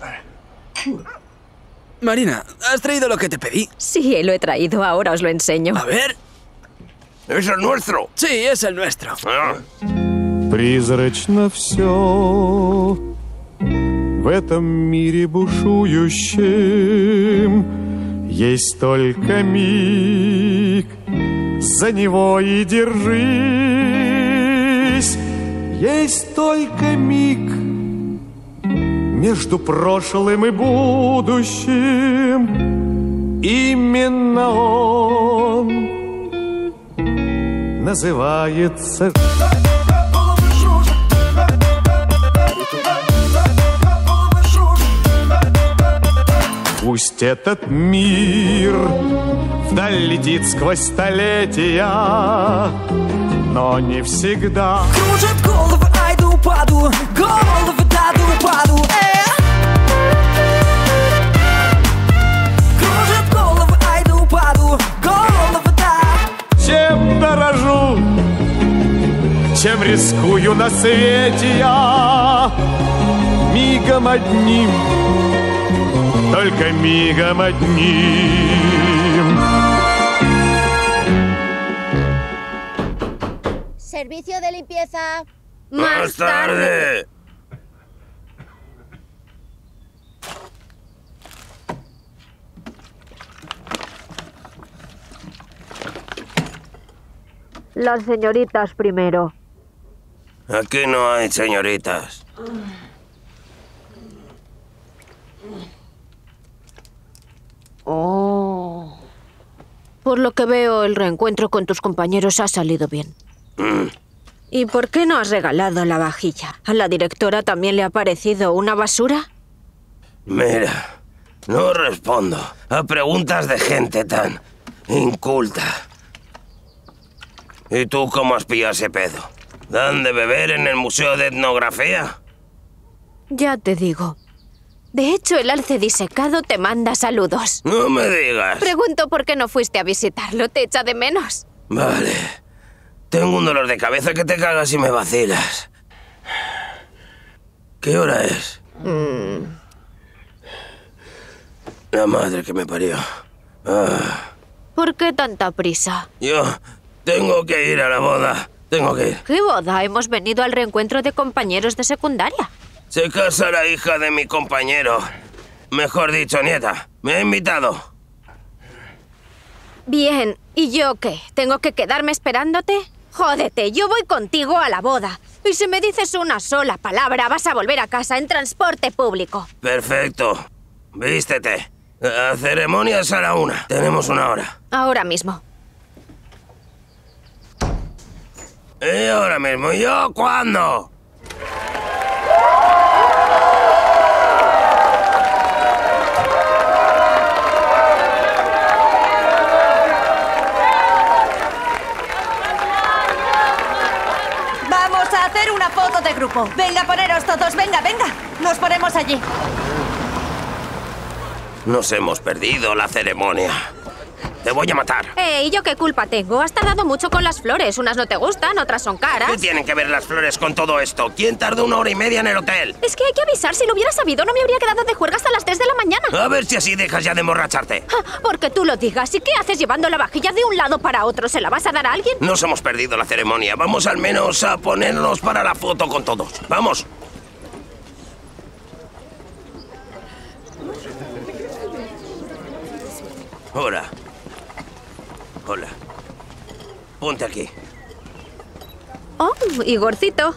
Marina, ¿has traído lo que te pedí? Sí, lo he traído. Ahora os lo enseño. A ver. ¿Es el nuestro? Sí, es el nuestro. Ah. Призрачно все в этом мире бушующем. Есть только миг, за него и держись. Есть только миг между прошлым и будущим. Именно он называется... Пусть этот мир вдаль летит сквозь столетия, но не всегда. Кружат головы, айду упаду, головы даду упаду. Кружат головы, айду упаду, головы да. Чем дорожу, чем рискую на свете я, мигом одним. Только мигом одним. Servicio de limpieza. ¡Más tarde! Las señoritas primero. Aquí no hay señoritas. Oh. Por lo que veo, el reencuentro con tus compañeros ha salido bien. ¿Y por qué no has regalado la vajilla? ¿A la directora también le ha parecido una basura? Mira, no respondo a preguntas de gente tan inculta. ¿Y tú cómo has pillado ese pedo? ¿Dan de beber en el Museo de Etnografía? Ya te digo. De hecho, el alce disecado te manda saludos. No me digas. Pregunto por qué no fuiste a visitarlo. ¿Te echa de menos? Vale. Tengo un dolor de cabeza que te cagas y me vacilas. ¿Qué hora es? La madre que me parió. ¿Por qué tanta prisa? Yo tengo que ir a la boda. Tengo que ir. ¿Qué boda? Hemos venido al reencuentro de compañeros de secundaria. Se casa la hija de mi compañero. Mejor dicho, nieta. Me ha invitado. Bien. ¿Y yo qué? ¿Tengo que quedarme esperándote? Jódete, yo voy contigo a la boda. Y si me dices una sola palabra, vas a volver a casa en transporte público. Perfecto. Vístete. La ceremonia es a la 1. Tenemos 1 hora. Ahora mismo. ¿Y ahora mismo? ¿Y yo cuándo? Vamos a hacer una foto de grupo. Venga, poneros todos. Venga, venga. Nos ponemos allí. Nos hemos perdido la ceremonia. Te voy a matar. ¿Y yo qué culpa tengo? Has tardado mucho con las flores. Unas no te gustan, otras son caras. ¿Qué tienen que ver las flores con todo esto? ¿Quién tardó 1 hora y media en el hotel? Es que hay que avisar. Si lo hubiera sabido, no me habría quedado de juerga hasta las 3 de la mañana. A ver si así dejas ya de emborracharte. Porque tú lo digas. ¿Y qué haces llevando la vajilla de un lado para otro? ¿Se la vas a dar a alguien? Nos hemos perdido la ceremonia. Vamos al menos a ponernos para la foto con todos. ¡Vamos! Hola. Hola. Ponte aquí. Oh, Igorcito.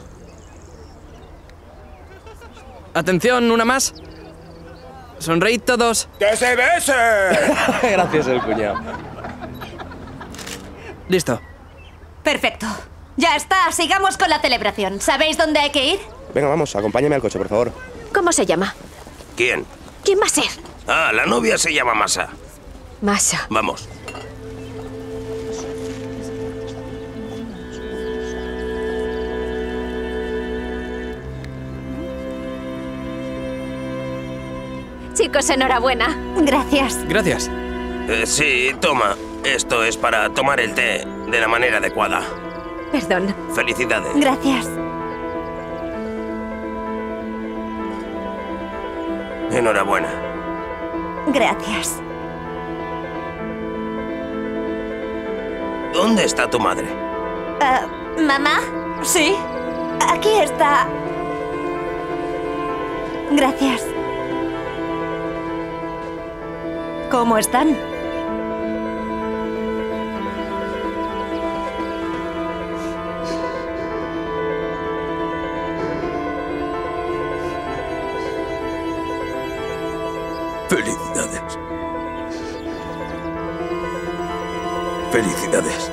Atención, una más. Sonreíd todos. ¡Que se bese! Gracias, el cuñado. Listo. Perfecto. Ya está, sigamos con la celebración. ¿Sabéis dónde hay que ir? Venga, vamos, acompáñame al coche, por favor. ¿Cómo se llama? ¿Quién? ¿Quién va a ser? Ah, la novia se llama Masa. Masha. Vamos. Chicos, enhorabuena. Gracias. Gracias. Sí, toma. Esto es para tomar el té de la manera adecuada. Perdón. Felicidades. Gracias. Enhorabuena. Gracias. ¿Dónde está tu madre? ¿Mamá? Sí. Aquí está. Gracias. ¿Cómo están? Felicidades. Felicidades.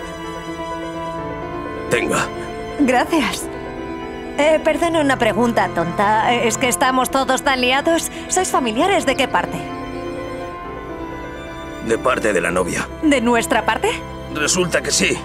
Tenga. Gracias. Perdone una pregunta tonta. ¿Es que estamos todos tan liados? ¿Sois familiares de qué parte? De parte de la novia. ¿De nuestra parte? Resulta que sí.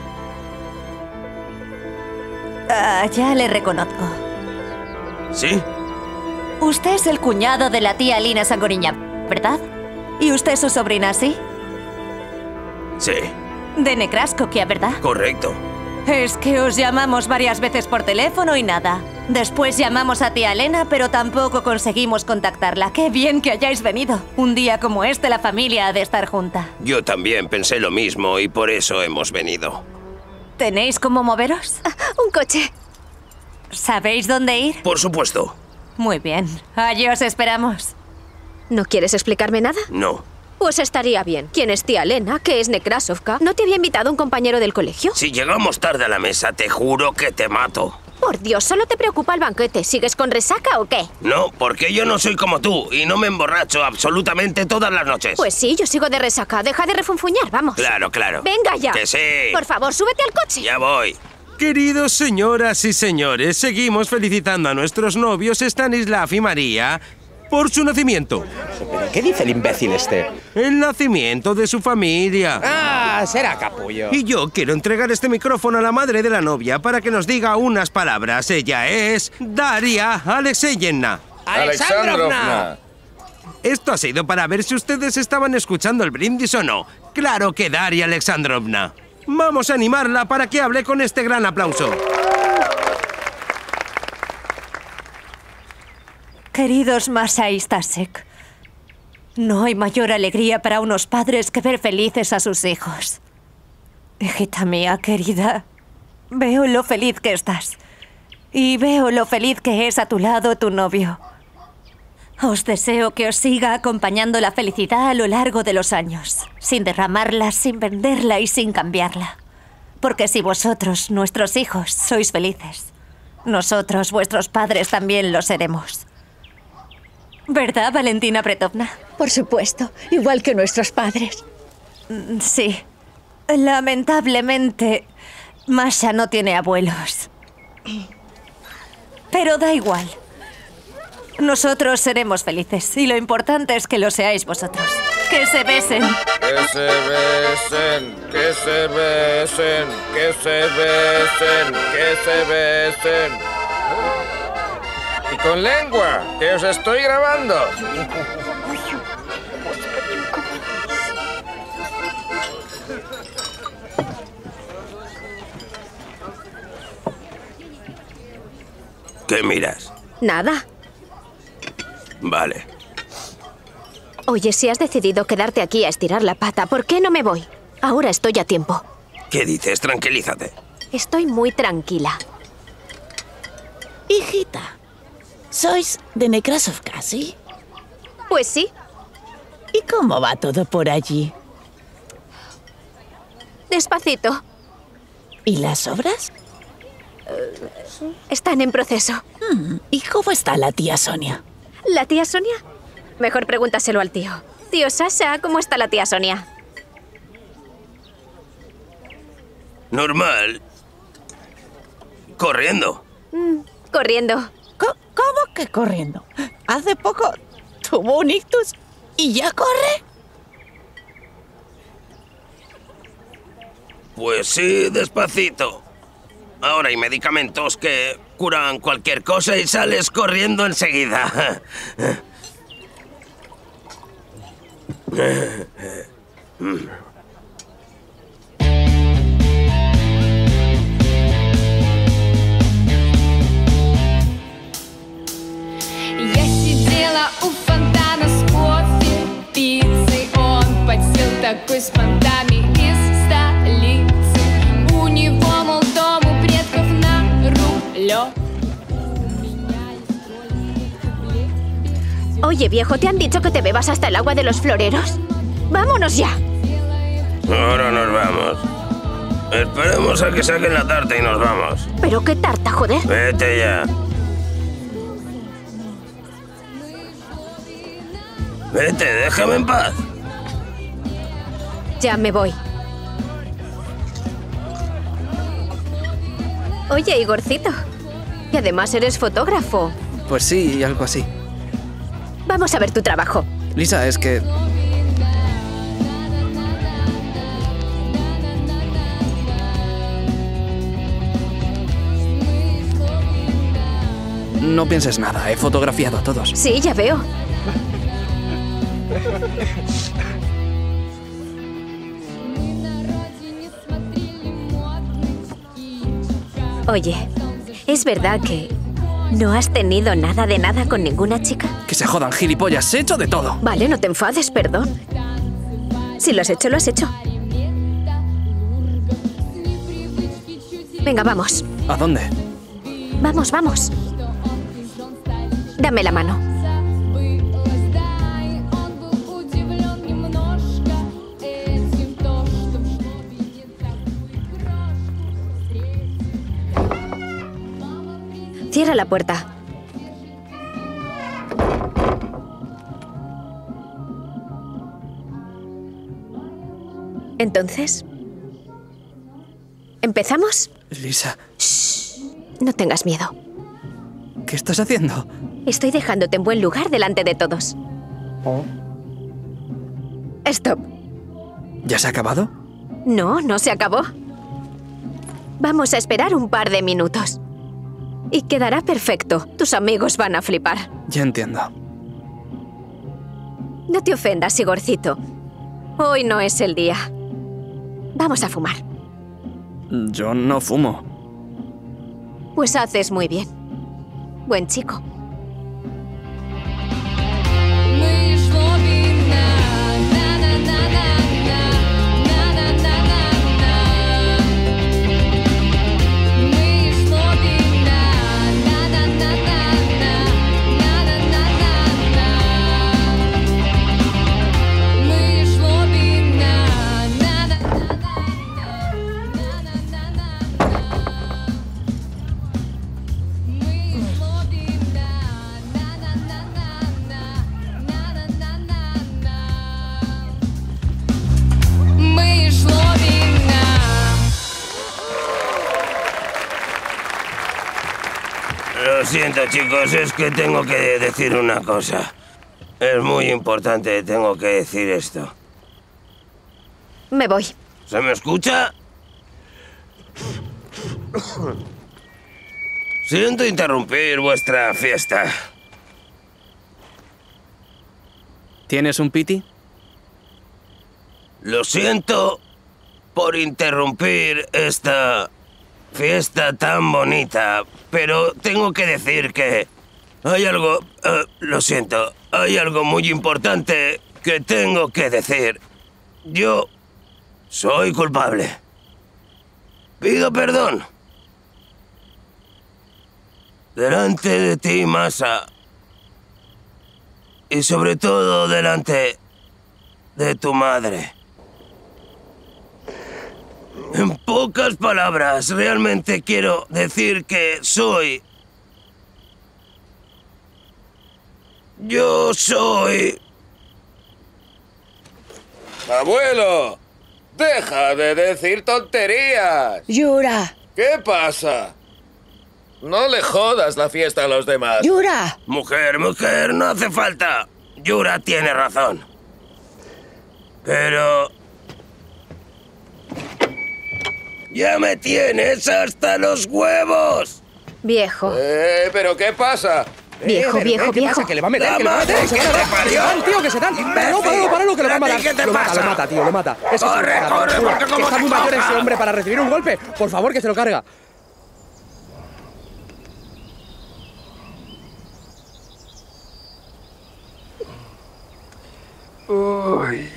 Ya le reconozco. ¿Sí? Usted es el cuñado de la tía Lina Sangoriña, ¿verdad? ¿Y usted es su sobrina, sí? Sí. De Necrascoquia, ¿verdad? Correcto. Es que os llamamos varias veces por teléfono y nada. Después llamamos a tía Elena, pero tampoco conseguimos contactarla. ¡Qué bien que hayáis venido! Un día como este, la familia ha de estar junta. Yo también pensé lo mismo y por eso hemos venido. ¿Tenéis cómo moveros? Un coche. ¿Sabéis dónde ir? Por supuesto. Muy bien. Allí os esperamos. ¿No quieres explicarme nada? No. Pues estaría bien. ¿Quién es tía Elena? ¿Qué es Necrasovka? ¿No te había invitado un compañero del colegio? Si llegamos tarde a la mesa, te juro que te mato. Por Dios, solo te preocupa el banquete. ¿Sigues con resaca o qué? No, porque yo no soy como tú y no me emborracho absolutamente todas las noches. Pues sí, yo sigo de resaca. Deja de refunfuñar, vamos. Claro, claro. Venga ya. Que sí. Por favor, súbete al coche. Ya voy. Queridos señoras y señores, seguimos felicitando a nuestros novios Stanislav y María por su nacimiento. ¿Pero qué dice el imbécil este? El nacimiento de su familia. Ah, será capullo. Y yo quiero entregar este micrófono a la madre de la novia para que nos diga unas palabras. Ella es Daria Alexeyevna. ¡Alexandrovna! Esto ha sido para ver si ustedes estaban escuchando el brindis o no. Claro que Daria Alexandrovna. Vamos a animarla para que hable con este gran aplauso. Queridos Masha y Stasek, no hay mayor alegría para unos padres que ver felices a sus hijos. Hijita mía, querida, veo lo feliz que estás. Y veo lo feliz que es a tu lado tu novio. Os deseo que os siga acompañando la felicidad a lo largo de los años, sin derramarla, sin venderla y sin cambiarla. Porque si vosotros, nuestros hijos, sois felices, nosotros, vuestros padres, también lo seremos. ¿Verdad, Valentina Pretovna? Por supuesto, igual que nuestros padres. Sí. Lamentablemente, Masha no tiene abuelos. Pero da igual. Nosotros seremos felices y lo importante es que lo seáis vosotros. ¡Que se besen! Que se besen, que se besen, que se besen, que se besen. Y con lengua, que os estoy grabando. ¿Qué miras? Nada. Vale. Oye, si has decidido quedarte aquí a estirar la pata, ¿por qué no me voy? Ahora estoy a tiempo. ¿Qué dices? Tranquilízate. Estoy muy tranquila. Hijita, ¿sois de Nekrasovka, sí? Pues sí. ¿Y cómo va todo por allí? Despacito. ¿Y las obras? Están en proceso. ¿Y cómo está la tía Sonia? ¿La tía Sonia? Mejor pregúntaselo al tío. Tío Sasha, ¿cómo está la tía Sonia? Normal. Corriendo. Corriendo. ¿Cómo que corriendo? Hace poco tuvo un ictus y ya corre. Pues sí, despacito. Ahora hay medicamentos que curan cualquier cosa y sales corriendo enseguida. Я сидела у фонтана с кофе, пиццей. Он подсел такой с понтами из столицы. У него, мол, дом у предков на Рублёв. Oye, viejo, ¿te han dicho que te bebas hasta el agua de los floreros? ¡Vámonos ya! Ahora nos vamos. Esperemos a que saquen la tarta y nos vamos. ¿Pero qué tarta, joder? Vete ya. Vete, déjame en paz. Ya me voy. Oye, Igorcito. Y además eres fotógrafo. Pues sí, algo así. Vamos a ver tu trabajo. Lisa, es que... No pienses nada, he fotografiado a todos. Sí, ya veo. Oye, ¿es verdad que no has tenido nada de nada con ninguna chica? Que se jodan, gilipollas, he hecho de todo. Vale, no te enfades, perdón. Si lo has hecho, lo has hecho. Venga, vamos. ¿A dónde? Vamos, vamos. Dame la mano. Cierra la puerta. Entonces, ¿empezamos? Lisa. Shh, no tengas miedo. ¿Qué estás haciendo? Estoy dejándote en buen lugar delante de todos. Stop. ¿Ya se ha acabado? No, no se acabó. Vamos a esperar un par de minutos. Y quedará perfecto. Tus amigos van a flipar. Ya entiendo. No te ofendas, Igorcito. Hoy no es el día. Vamos a fumar. Yo no fumo. Pues haces muy bien. Buen chico. siento, chicos, es que tengo que decir una cosa. Es muy importante, tengo que decir esto. Me voy. ¿Se me escucha? Siento interrumpir vuestra fiesta. ¿Tienes un piti? Lo siento por interrumpir esta fiesta tan bonita, pero tengo que decir que hay algo... lo siento, hay algo muy importante que tengo que decir. Yo soy culpable. Pido perdón. Delante de ti, Masa. Y sobre todo delante de tu madre. En pocas palabras, realmente quiero decir que soy... Yo soy... ¡Abuelo! ¡Deja de decir tonterías! ¡Yura! ¿Qué pasa? No le jodas la fiesta a los demás. ¡Yura! Mujer, no hace falta. Yura tiene razón. Pero... ¡Ya me tienes hasta los huevos! Viejo. ¿Pero qué pasa? Viejo. ¿Qué pasa? Que le va a meter, que le va a meter. ¡Se van, tío, que se dan! ¡Páralo, que lo va a matar! Lo mata, tío, lo mata. ¡Corre, porque como está muy mayor ese hombre para recibir un golpe. Por favor, que se lo carga. Uy.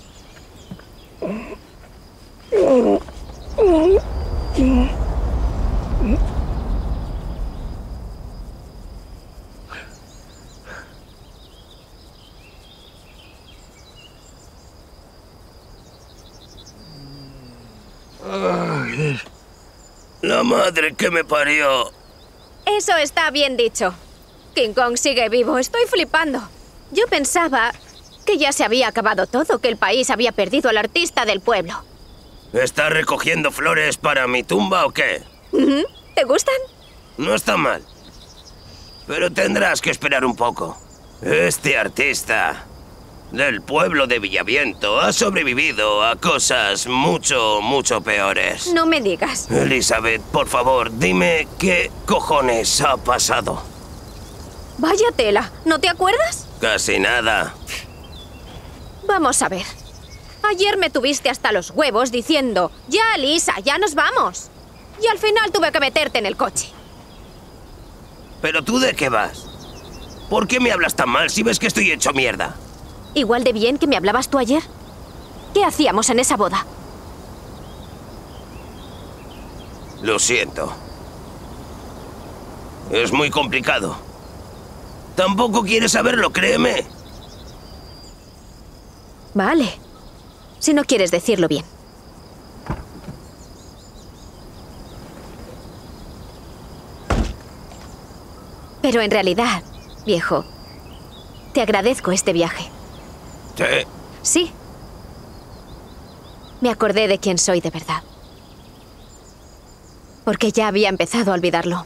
Ay, la madre que me parió. Eso está bien dicho. King Kong sigue vivo. Estoy flipando. Yo pensaba que ya se había acabado todo, que el país había perdido al artista del pueblo. ¿Estás recogiendo flores para mi tumba o qué? ¿Te gustan? No está mal. Pero tendrás que esperar un poco. Este artista del pueblo de Villaviento ha sobrevivido a cosas mucho peores. No me digas. Elizabeth, por favor, dime qué cojones ha pasado. Vaya tela. ¿No te acuerdas? Casi nada. Vamos a ver. Ayer me tuviste hasta los huevos diciendo, ya, Lisa, ya nos vamos. Y al final tuve que meterte en el coche. ¿Pero tú de qué vas? ¿Por qué me hablas tan mal si ves que estoy hecho mierda? ¿Igual de bien que me hablabas tú ayer? ¿Qué hacíamos en esa boda? Lo siento. Es muy complicado. Tampoco quieres saberlo, créeme. Vale. Si no quieres decirlo bien. Pero en realidad, viejo, te agradezco este viaje. ¿Sí? Sí. Me acordé de quién soy de verdad. Porque ya había empezado a olvidarlo.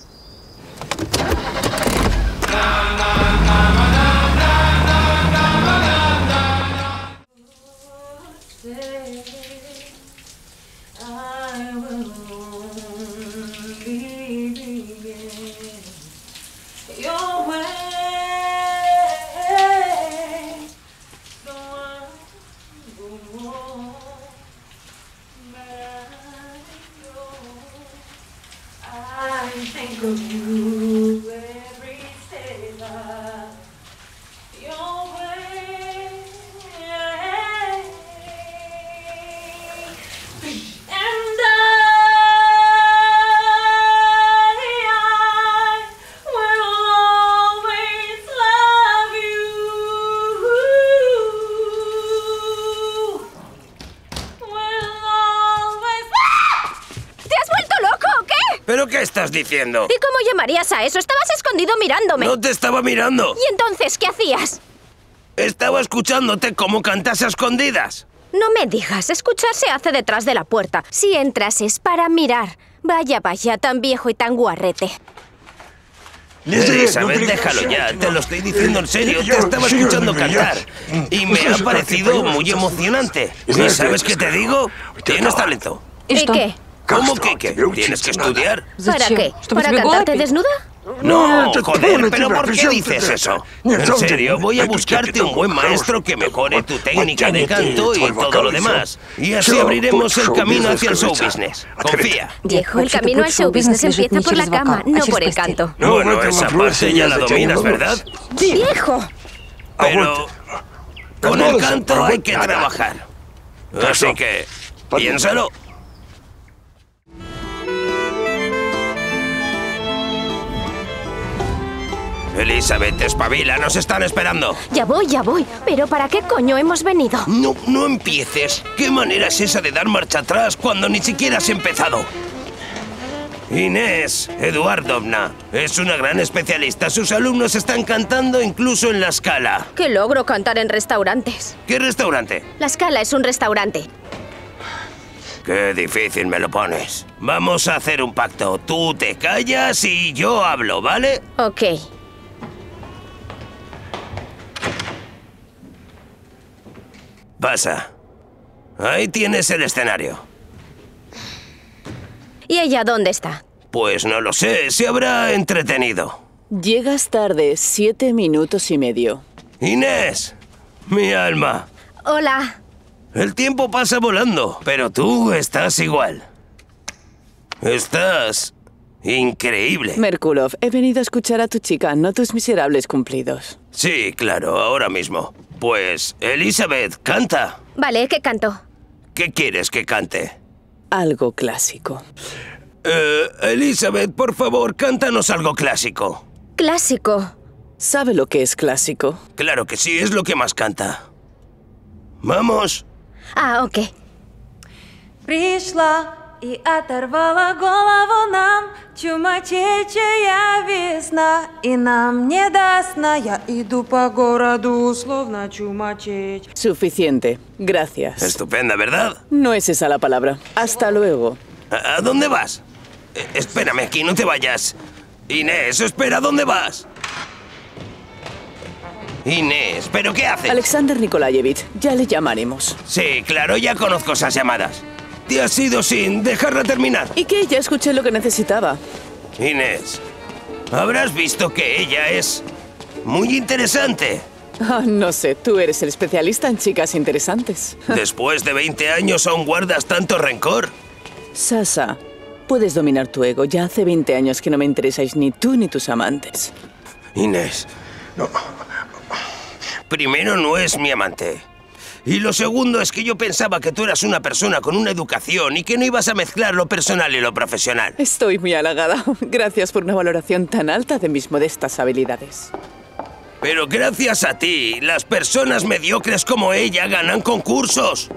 ¿Pero qué estás diciendo? ¿Y cómo llamarías a eso? Estabas escondido mirándome. No te estaba mirando. ¿Y entonces qué hacías? Estaba escuchándote cómo cantas a escondidas. No me digas, escuchar se hace detrás de la puerta. Si entras es para mirar. Vaya, tan viejo y tan guarrete. Elizabeth, déjalo ya, te lo estoy diciendo en serio, te estaba escuchando cantar y me ha parecido muy emocionante. ¿Y sabes qué te digo? Tienes talento. ¿Y qué? ¿Cómo que qué? ¿Tienes que estudiar? ¿Para qué? ¿Para cantarte desnuda? No, joder, pero ¿por qué dices eso? En serio, voy a buscarte un buen maestro que mejore tu técnica de canto y todo lo demás. Y así abriremos el camino hacia el show business. Confía. Viejo, el camino al show business empieza por la cama, no por el canto. Bueno, esa parte ya la dominas, ¿verdad? ¡Viejo! Pero con el canto hay que trabajar. Así que, piénsalo. Elizabeth, espabila, nos están esperando. Ya voy. ¿Pero para qué coño hemos venido? No empieces. ¿Qué manera es esa de dar marcha atrás cuando ni siquiera has empezado? Inés Eduardovna es una gran especialista. Sus alumnos están cantando incluso en La Scala. ¿Qué logro cantar en restaurantes? ¿Qué restaurante? La Scala es un restaurante. Qué difícil me lo pones. Vamos a hacer un pacto. Tú te callas y yo hablo, ¿vale? Ok. Pasa. Ahí tienes el escenario. ¿Y ella dónde está? Pues no lo sé, se habrá entretenido. Llegas tarde, 7 minutos y medio. Inés, mi alma. Hola. El tiempo pasa volando, pero tú estás igual. Estás increíble. Merkulov, he venido a escuchar a tu chica, no tus miserables cumplidos. Sí, claro, ahora mismo. Pues, Elizabeth, canta. Vale, ¿qué canto? ¿Qué quieres que cante? Algo clásico. Elizabeth, por favor, cántanos algo clásico. ¿Clásico? ¿Sabe lo que es clásico? Claro que sí, es lo que más canta. Vamos. Ah, ok. Пришла и оторвала голову нам чумачечая весна, и нам не даст сна. Я иду по городу, словно чумачеч. Suficiente, gracias. Estupenda, ¿verdad? No es esa la palabra. Hasta luego. ¿A dónde vas? Espérame aquí, no te vayas. Inés, espera, ¿dónde vas? Inés, ¿pero qué haces? Alexander Nikolaevich, ya le llamaremos. Sí, claro, ya conozco esas llamadas. Te has ido sin dejarla terminar. ¿Y qué? Ya escuché lo que necesitaba. Inés, habrás visto que ella es muy interesante. Ah, no sé, tú eres el especialista en chicas interesantes. Después de 20 años aún guardas tanto rencor. Sasha, puedes dominar tu ego. Ya hace 20 años que no me interesáis ni tú ni tus amantes. Inés, no. Primero, no es mi amante. Y lo segundo es que yo pensaba que tú eras una persona con una educación y que no ibas a mezclar lo personal y lo profesional. Estoy muy halagada. Gracias por una valoración tan alta de mis modestas habilidades. Pero gracias a ti, las personas mediocres como ella ganan concursos.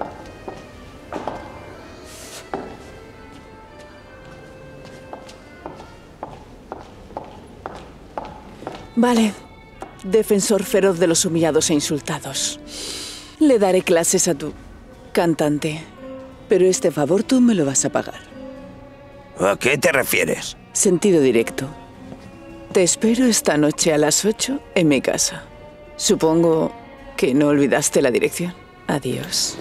Vale. Defensor feroz de los humillados e insultados. Le daré clases a tu cantante. Pero este favor tú me lo vas a pagar. ¿A qué te refieres? Sentido directo. Te espero esta noche a las 8 en mi casa. Supongo que no olvidaste la dirección. Adiós.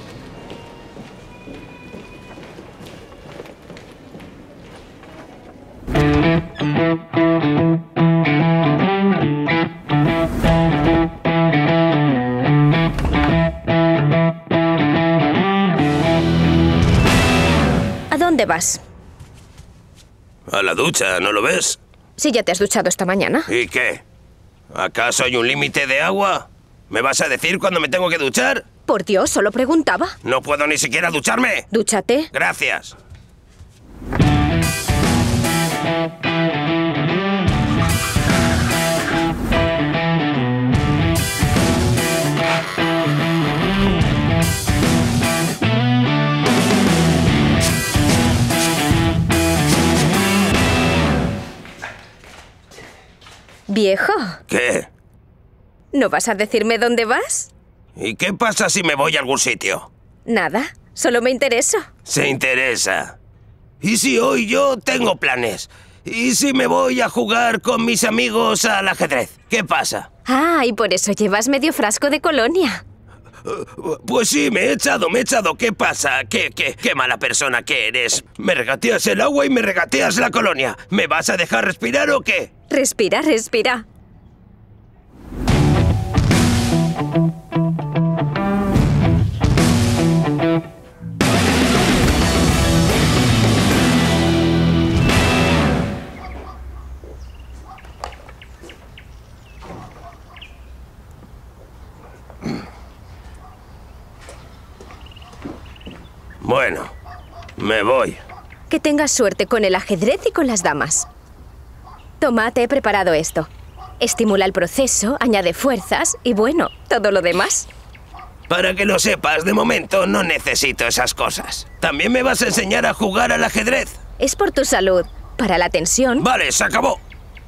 ¿A dónde vas? A la ducha, ¿no lo ves? Si ya te has duchado esta mañana. ¿Y qué? ¿Acaso hay un límite de agua? ¿Me vas a decir cuándo me tengo que duchar? Por Dios, solo preguntaba. No puedo ni siquiera ducharme. Dúchate. Gracias. Viejo. ¿Qué? ¿No vas a decirme dónde vas? ¿Y qué pasa si me voy a algún sitio? Nada, solo me intereso. Se interesa. ¿Y si hoy yo tengo planes? ¿Y si me voy a jugar con mis amigos al ajedrez? ¿Qué pasa? Ah, y por eso llevas medio frasco de colonia. Pues sí, me he echado. ¿Qué pasa? ¿Qué mala persona que eres? Me regateas el agua y me regateas la colonia. ¿Me vas a dejar respirar o qué? Respira, respira. Bueno, me voy. Que tengas suerte con el ajedrez y con las damas. Toma, te he preparado esto. Estimula el proceso, añade fuerzas y bueno, todo lo demás. Para que lo sepas, de momento no necesito esas cosas. ¿También me vas a enseñar a jugar al ajedrez? Es por tu salud. Para la tensión... Vale, se acabó.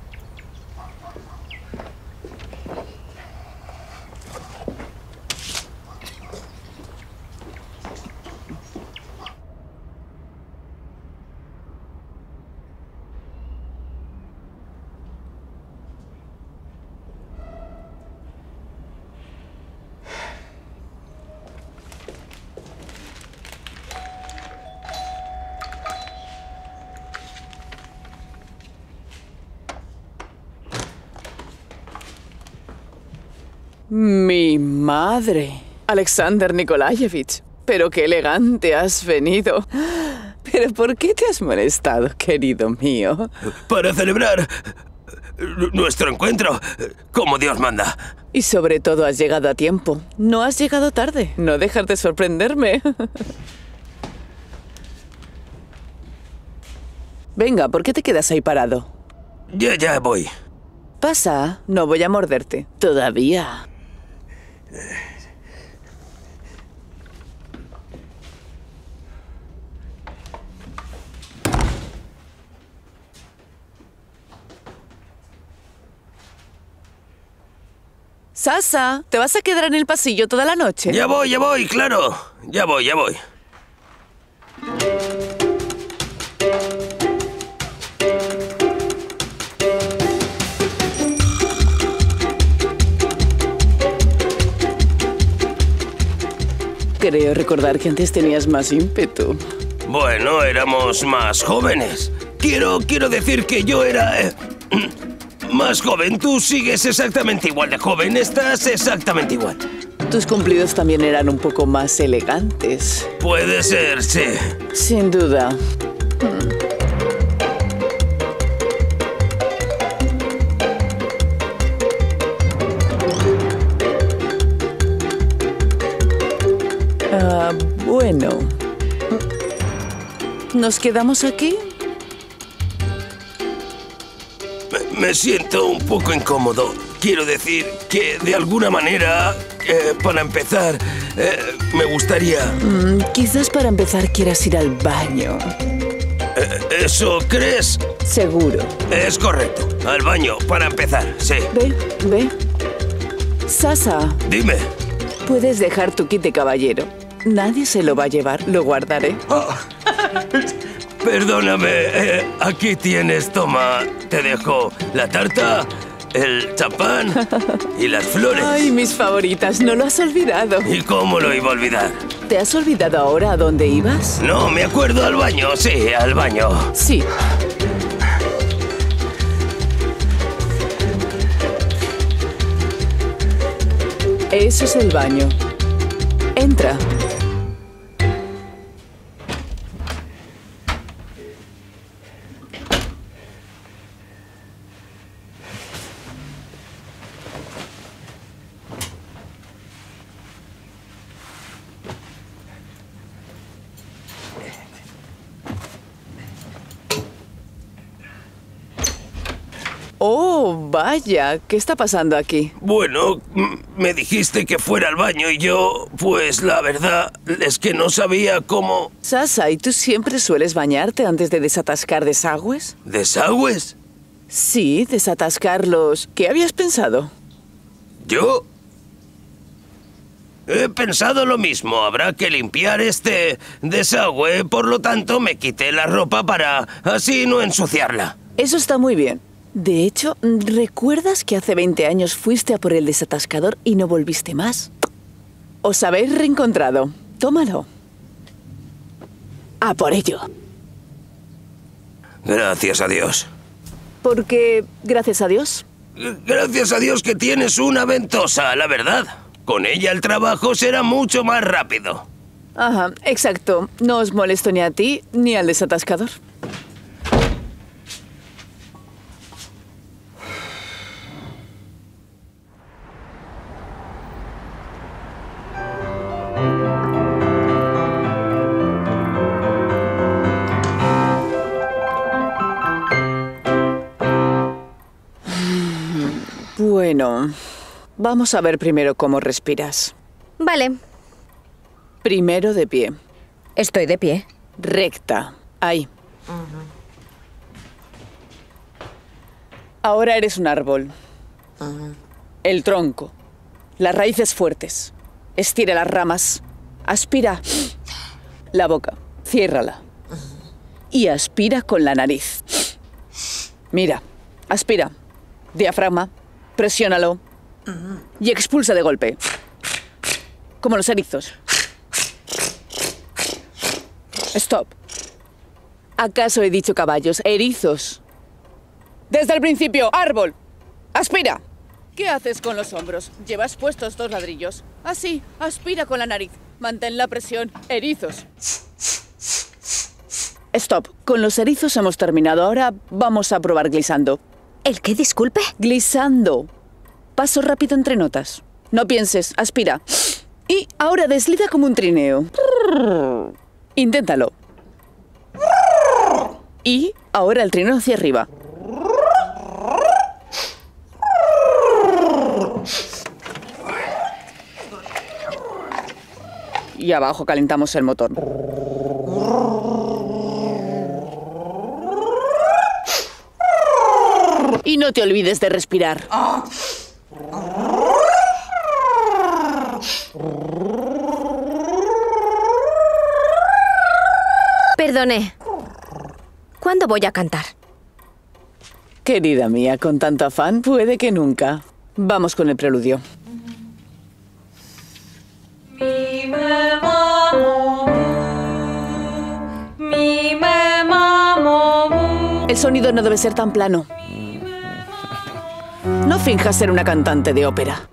Mi madre, Alexander Nikolayevich. Pero qué elegante has venido. ¿Pero por qué te has molestado, querido mío? Para celebrar nuestro encuentro, como Dios manda. Y sobre todo has llegado a tiempo. No has llegado tarde. No dejas de sorprenderme. Venga, ¿por qué te quedas ahí parado? Ya voy. Pasa, no voy a morderte. Todavía. Sasa, ¿te vas a quedar en el pasillo toda la noche? Ya voy, claro. Ya voy. Creo recordar que antes tenías más ímpetu. Bueno, éramos más jóvenes. Quiero decir que yo era... más joven. Tú sigues exactamente igual de joven. Estás exactamente igual. Tus cumplidos también eran un poco más elegantes. Puede ser, sí. Sin duda. Bueno. ¿Nos quedamos aquí? Me siento un poco incómodo. Quiero decir que, de alguna manera, para empezar, me gustaría... Quizás para empezar quieras ir al baño. ¿Eso crees? Seguro. Es correcto. Al baño, para empezar, sí. Ve. Sasa. Dime. Puedes dejar tu kit de caballero. Nadie se lo va a llevar. Lo guardaré. Oh. Perdóname, aquí tienes, toma. Te dejo la tarta, el champán y las flores. Ay, mis favoritas, no lo has olvidado. ¿Y cómo lo iba a olvidar? ¿Te has olvidado ahora a dónde ibas? No, me acuerdo, al baño, sí, al baño. Sí. Eso es el baño. Entra. Oh, vaya, ¿qué está pasando aquí? Bueno, me dijiste que fuera al baño y yo, pues la verdad es que no sabía cómo... Sasa, ¿y tú siempre sueles bañarte antes de desatascar desagües? ¿Desagües? Sí, desatascarlos. ¿Qué habías pensado? ¿Yo? He pensado lo mismo. Habrá que limpiar este desagüe, por lo tanto me quité la ropa para así no ensuciarla. Eso está muy bien. De hecho, ¿recuerdas que hace 20 años fuiste a por el desatascador y no volviste más? Os habéis reencontrado. Tómalo. A por ello. Gracias a Dios. ¿Por qué, gracias a Dios? Gracias a Dios que tienes una ventosa, la verdad. Con ella el trabajo será mucho más rápido. Ajá, exacto. No os molesto ni a ti ni al desatascador. Bueno, vamos a ver primero cómo respiras. Vale. Primero de pie. Estoy de pie. Recta. Ahí. Ahora eres un árbol. El tronco. Las raíces fuertes. Estira las ramas. Aspira. La boca. Ciérrala. Y aspira con la nariz. Mira. Aspira. Diafragma. Presiónalo. Y expulsa de golpe. Como los erizos. Stop. ¿Acaso he dicho caballos? Erizos. Desde el principio, árbol. Aspira. ¿Qué haces con los hombros? Llevas puestos 2 ladrillos. Así, aspira con la nariz. Mantén la presión. Erizos. Stop. Con los erizos hemos terminado. Ahora vamos a probar glissando. ¿El qué, disculpe? Glissando. Paso rápido entre notas. No pienses, aspira. Y ahora desliza como un trineo. Inténtalo. Y ahora el trineo hacia arriba. Y abajo calentamos el motor. Y no te olvides de respirar. Perdone. ¿Cuándo voy a cantar? Querida mía, con tanto afán, puede que nunca. Vamos con el preludio. El sonido no debe ser tan plano. No finjas ser una cantante de ópera.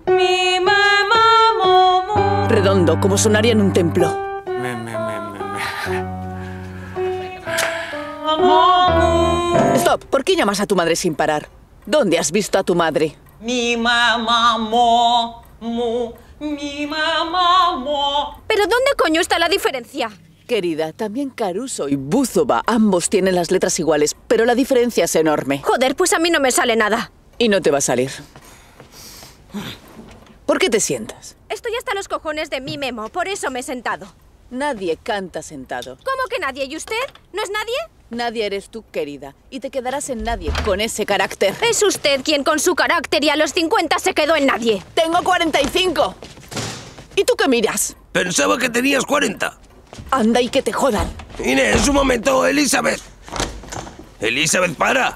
Redondo, como sonaría en un templo. Stop, ¿por qué llamas a tu madre sin parar? ¿Dónde has visto a tu madre? Mi mamá, mi mamá. ¿Pero dónde coño está la diferencia? Querida, también Caruso y Buzova, ambos tienen las letras iguales, pero la diferencia es enorme. Joder, pues a mí no me sale nada. Y no te va a salir. ¿Por qué te sientas? Estoy hasta los cojones de mi memo, por eso me he sentado. Nadie canta sentado. ¿Cómo que nadie? ¿Y usted? ¿No es nadie? Nadie eres tú, querida. Y te quedarás en nadie con ese carácter. Es usted quien con su carácter y a los 50 se quedó en nadie. Tengo 45. ¿Y tú qué miras? Pensaba que tenías 40. Anda y que te jodan. Inés, un momento, Elizabeth. Elizabeth, para.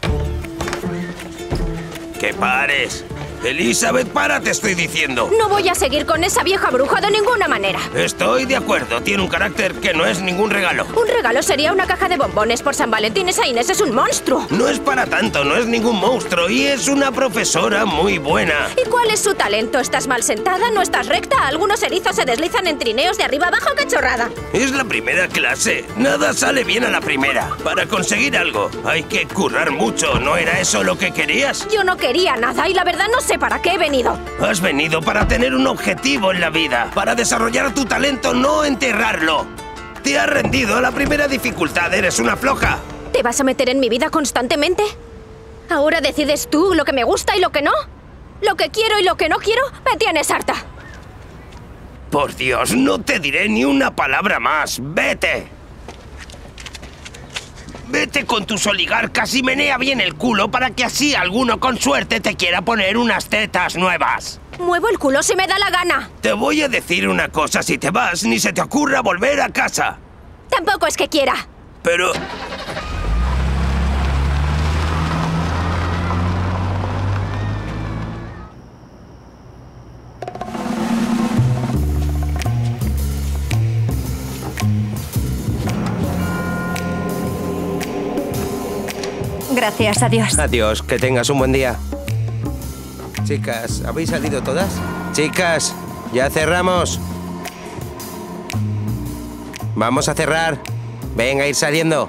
Que pares. Elizabeth, para, te estoy diciendo. No voy a seguir con esa vieja bruja de ninguna manera. Estoy de acuerdo. Tiene un carácter que no es ningún regalo. Un regalo sería una caja de bombones por San Valentín. Esa Inés es un monstruo. No es para tanto, no es ningún monstruo. Y es una profesora muy buena. ¿Y cuál es su talento? ¿Estás mal sentada? ¿No estás recta? Algunos erizos se deslizan en trineos de arriba abajo. ¡Qué chorrada! Es la primera clase. Nada sale bien a la primera. Para conseguir algo hay que currar mucho. ¿No era eso lo que querías? Yo no quería nada y la verdad no sé para qué he venido. Has venido para tener un objetivo en la vida. Para desarrollar tu talento, no enterrarlo. Te has rendido a la primera dificultad. Eres una floja. ¿Te vas a meter en mi vida constantemente? ¿Ahora decides tú lo que me gusta y lo que no? ¿Lo que quiero y lo que no quiero? Me tienes harta. Por Dios, no te diré ni una palabra más. ¡Vete! Vete con tus oligarcas y menea bien el culo para que así alguno con suerte te quiera poner unas tetas nuevas. Muevo el culo si me da la gana. Te voy a decir una cosa, si te vas, ni se te ocurra volver a casa. Tampoco es que quiera. Pero... Gracias, adiós. Adiós, que tengas un buen día. Chicas, ¿habéis salido todas? Chicas, ya cerramos. Vamos a cerrar. Venga, ir saliendo.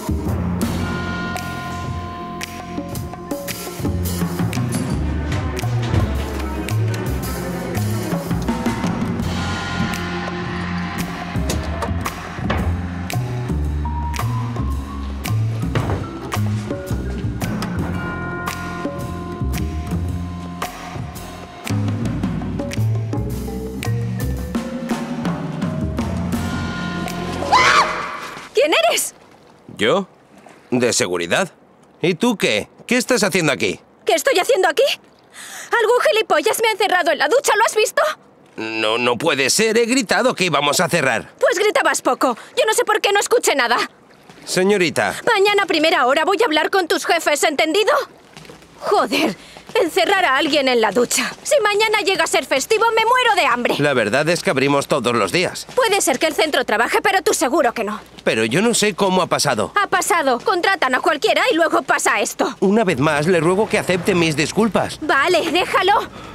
¿Quién eres? ¿Yo? ¿De seguridad? ¿Y tú qué? ¿Qué estás haciendo aquí? ¿Qué estoy haciendo aquí? ¿Algún gilipollas me ha encerrado en la ducha? ¿Lo has visto? No puede ser. He gritado que íbamos a cerrar. Pues gritabas poco. Yo no sé por qué no escuché nada. Señorita. Mañana a primera hora voy a hablar con tus jefes, ¿entendido? Joder, encerrar a alguien en la ducha. Si mañana llega a ser festivo, me muero de hambre. La verdad es que abrimos todos los días. Puede ser que el centro trabaje, pero tú seguro que no. Pero yo no sé cómo ha pasado. Ha pasado. Contratan a cualquiera y luego pasa esto. Una vez más, le ruego que acepte mis disculpas. Vale, déjalo.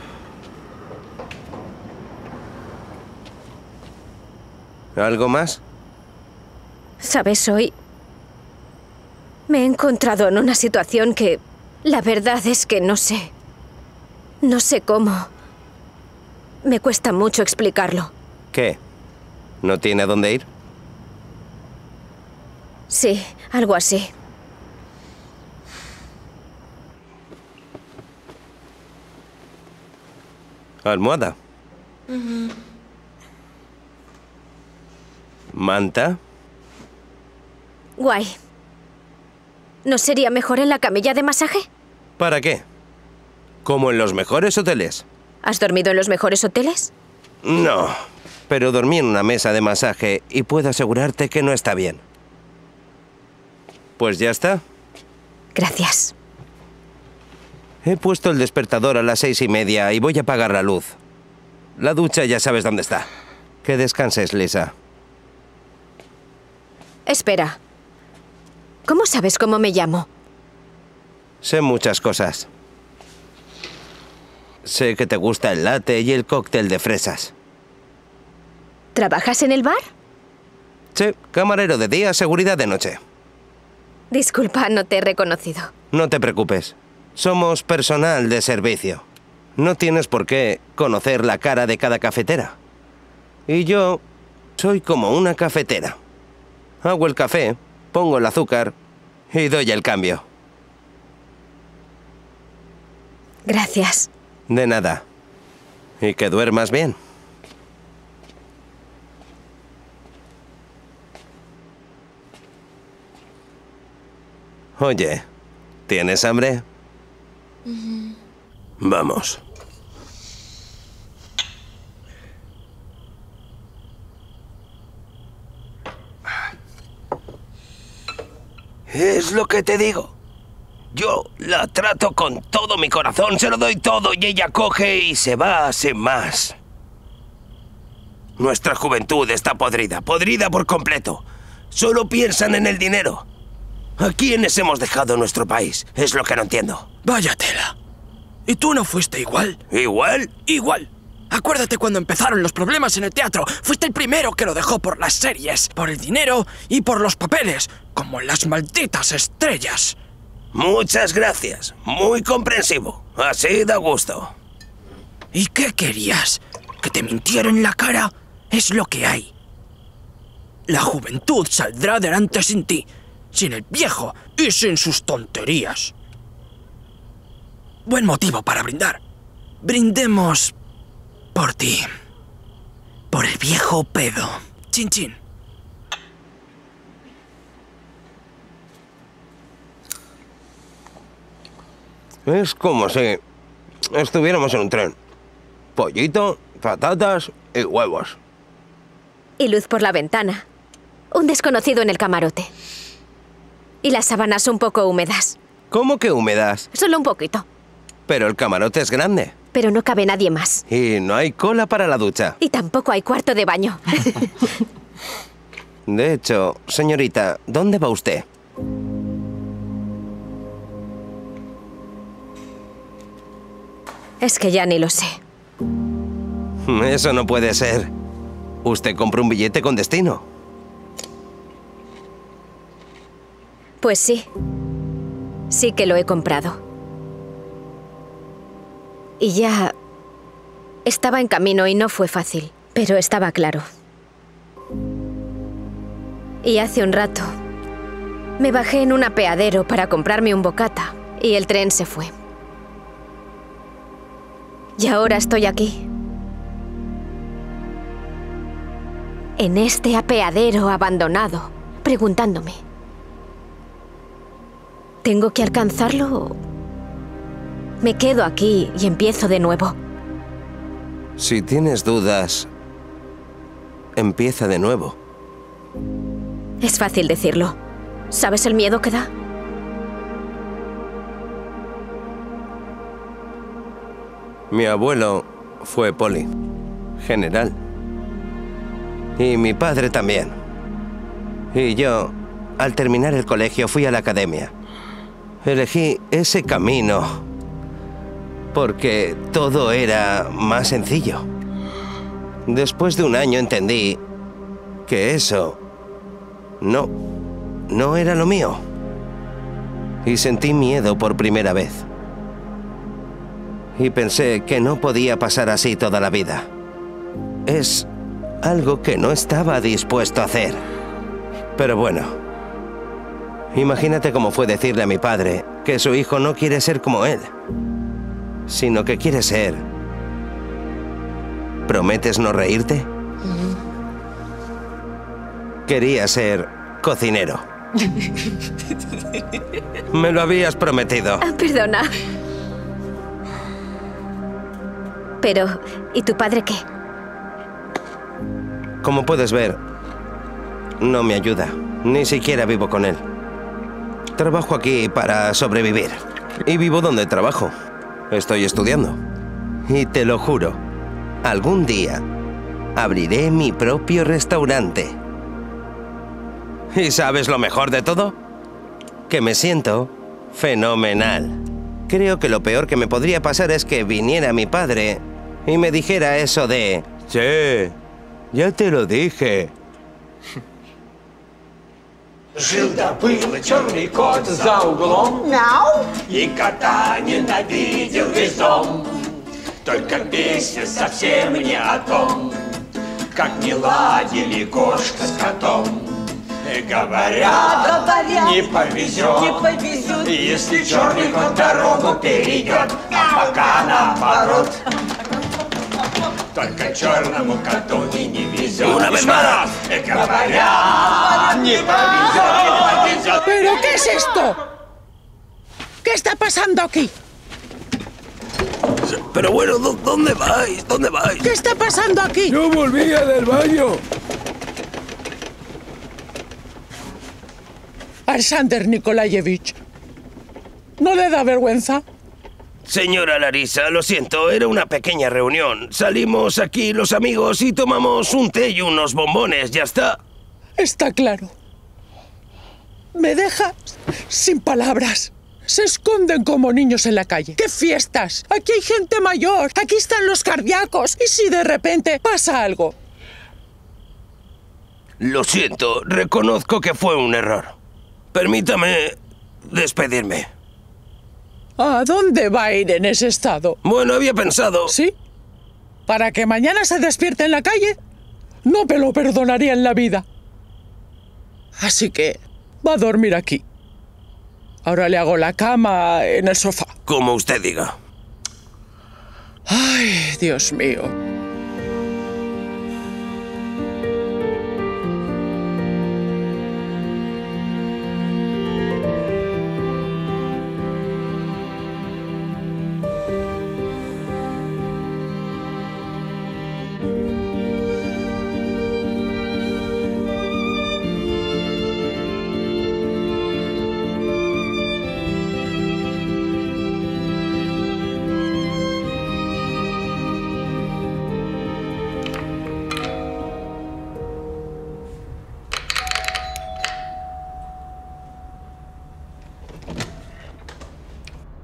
¿Algo más? ¿Sabes, hoy me he encontrado en una situación que la verdad es que no sé. No sé cómo. Me cuesta mucho explicarlo. ¿Qué? ¿No tiene a dónde ir? Sí, algo así. Almohada. ¿Manta? Guay. ¿No sería mejor en la camilla de masaje? ¿Para qué? Como en los mejores hoteles. ¿Has dormido en los mejores hoteles? No, pero dormí en una mesa de masaje y puedo asegurarte que no está bien. Pues ya está. Gracias. He puesto el despertador a las 6:30 y voy a apagar la luz. La ducha ya sabes dónde está. Que descanses, Lisa. Espera. ¿Cómo sabes cómo me llamo? Sé muchas cosas. Sé que te gusta el latte y el cóctel de fresas. ¿Trabajas en el bar? Sí, camarero de día, seguridad de noche. Disculpa, no te he reconocido. No te preocupes. Somos personal de servicio. No tienes por qué conocer la cara de cada cafetera. Y yo soy como una cafetera. Hago el café, pongo el azúcar y doy el cambio. Gracias. De nada. Y que duermas bien. Oye, ¿tienes hambre? Vamos. Es lo que te digo. Yo la trato con todo mi corazón, se lo doy todo y ella coge y se va sin más. Nuestra juventud está podrida, podrida por completo. Solo piensan en el dinero. ¿A quiénes hemos dejado nuestro país? Es lo que no entiendo. Vaya tela. ¿Y tú no fuiste igual? ¿Igual? Igual. Acuérdate cuando empezaron los problemas en el teatro. Fuiste el primero que lo dejó por las series, por el dinero y por los papeles, como las malditas estrellas. Muchas gracias. Muy comprensivo. Así da gusto. ¿Y qué querías? ¿Que te mintiera en la cara? Es lo que hay. La juventud saldrá adelante sin ti, sin el viejo y sin sus tonterías. Buen motivo para brindar. Brindemos por ti. Por el viejo pedo. Chin chin. Es como si estuviéramos en un tren. Pollito, patatas y huevos. Y luz por la ventana. Un desconocido en el camarote. Y las sábanas un poco húmedas. ¿Cómo que húmedas? Solo un poquito. Pero el camarote es grande. Pero no cabe nadie más. Y no hay cola para la ducha. Y tampoco hay cuarto de baño. De hecho, señorita, ¿dónde va usted? Es que ya ni lo sé. Eso no puede ser. Usted compró un billete con destino. Pues sí. Sí que lo he comprado. Y ya... estaba en camino y no fue fácil, pero estaba claro. Y hace un rato me bajé en un apeadero para comprarme un bocata y el tren se fue. Y ahora estoy aquí. En este apeadero abandonado, preguntándome: ¿tengo que alcanzarlo o me quedo aquí y empiezo de nuevo? Si tienes dudas, empieza de nuevo. Es fácil decirlo. ¿Sabes el miedo que da? Mi abuelo fue poli, general. Y mi padre también. Y yo, al terminar el colegio, fui a la academia. Elegí ese camino porque todo era más sencillo. Después de un año entendí que eso no era lo mío. Y sentí miedo por primera vez. Y pensé que no podía pasar así toda la vida. Es algo que no estaba dispuesto a hacer. Pero bueno, imagínate cómo fue decirle a mi padre que su hijo no quiere ser como él, sino que quiere ser... ¿Prometes no reírte? Quería ser cocinero. Me lo habías prometido. Perdona. Pero, ¿y tu padre qué? Como puedes ver, no me ayuda. Ni siquiera vivo con él. Trabajo aquí para sobrevivir. Y vivo donde trabajo. Estoy estudiando. Y te lo juro, algún día abriré mi propio restaurante. ¿Y sabes lo mejor de todo? Que me siento fenomenal. Creo que lo peor que me podría pasar es que viniera mi padre y me dijera eso de... Sí, ya te lo dije. Жил-да-был черный кот за углом. Мяу! И кота ненавидел весь дом. Только песня совсем не о том, как не ладили кошка с котом. Говорят, не повезет, если черный кот дорогу перейдет, а пока наоборот. Только черному коту и не везет. Una vez más. Говорят, не повезет. ¿Pero qué es esto? ¿Qué está pasando aquí? Pero bueno, ¿dónde vais? ¿Dónde vais? ¿Qué está pasando aquí? Yo volvía del baño. Alexander Nikolayevich, ¿no le da vergüenza? Señora Larisa, lo siento, era una pequeña reunión. Salimos aquí los amigos y tomamos un té y unos bombones, ya está. Está claro. Me deja sin palabras. Se esconden como niños en la calle. ¡Qué fiestas! Aquí hay gente mayor. Aquí están los cardíacos. ¿Y si de repente pasa algo? Lo siento, reconozco que fue un error. Permítame despedirme. ¿A dónde va a ir en ese estado? Bueno, había pensado... ¿Sí? ¿Para que mañana se despierte en la calle? No me lo perdonaría en la vida. Así que va a dormir aquí. Ahora le hago la cama en el sofá. Como usted diga. Ay, Dios mío.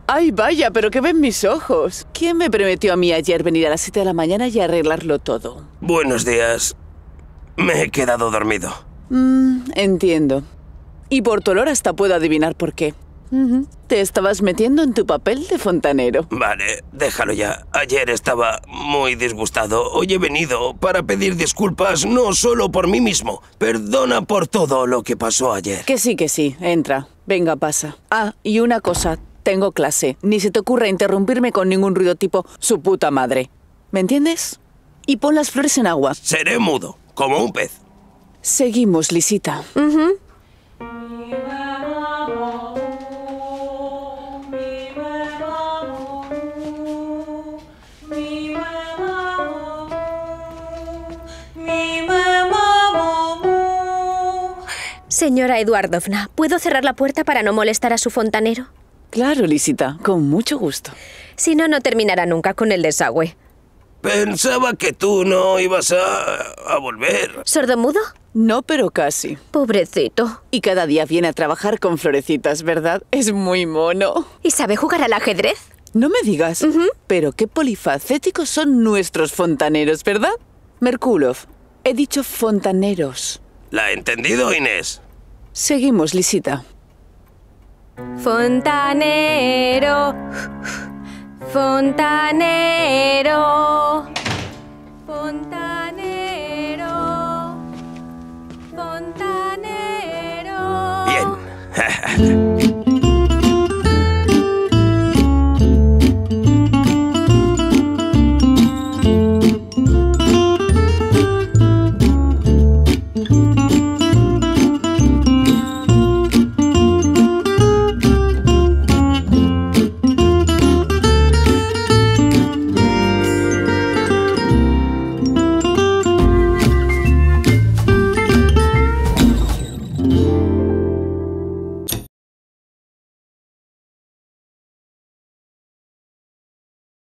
¡Ay, vaya! ¿Pero qué ven mis ojos? ¿Quién me prometió a mí ayer venir a las 7 de la mañana y arreglarlo todo? Buenos días. Me he quedado dormido. Entiendo. Y por tu olor hasta puedo adivinar por qué. Te estabas metiendo en tu papel de fontanero. Vale, déjalo ya. Ayer estaba muy disgustado. Hoy he venido para pedir disculpas no solo por mí mismo. Perdona por todo lo que pasó ayer. Que sí. Entra. Venga, pasa. Ah, y una cosa. Tengo clase. Ni se te ocurra interrumpirme con ningún ruido tipo su puta madre. ¿Me entiendes? Y pon las flores en agua. Seré mudo, como un pez. Seguimos, Lisita. Señora Eduardovna, ¿puedo cerrar la puerta para no molestar a su fontanero? Claro, Lisita, con mucho gusto. Si no, no terminará nunca con el desagüe. Pensaba que tú no ibas a volver. ¿Sordomudo? No, pero casi. Pobrecito. Y cada día viene a trabajar con florecitas, ¿verdad? Es muy mono. ¿Y sabe jugar al ajedrez? No me digas. Pero qué polifacéticos son nuestros fontaneros, ¿verdad? Merkulov, he dicho fontaneros. ¿La ha entendido, Inés? Seguimos, Lisita. Fontanero, fontanero.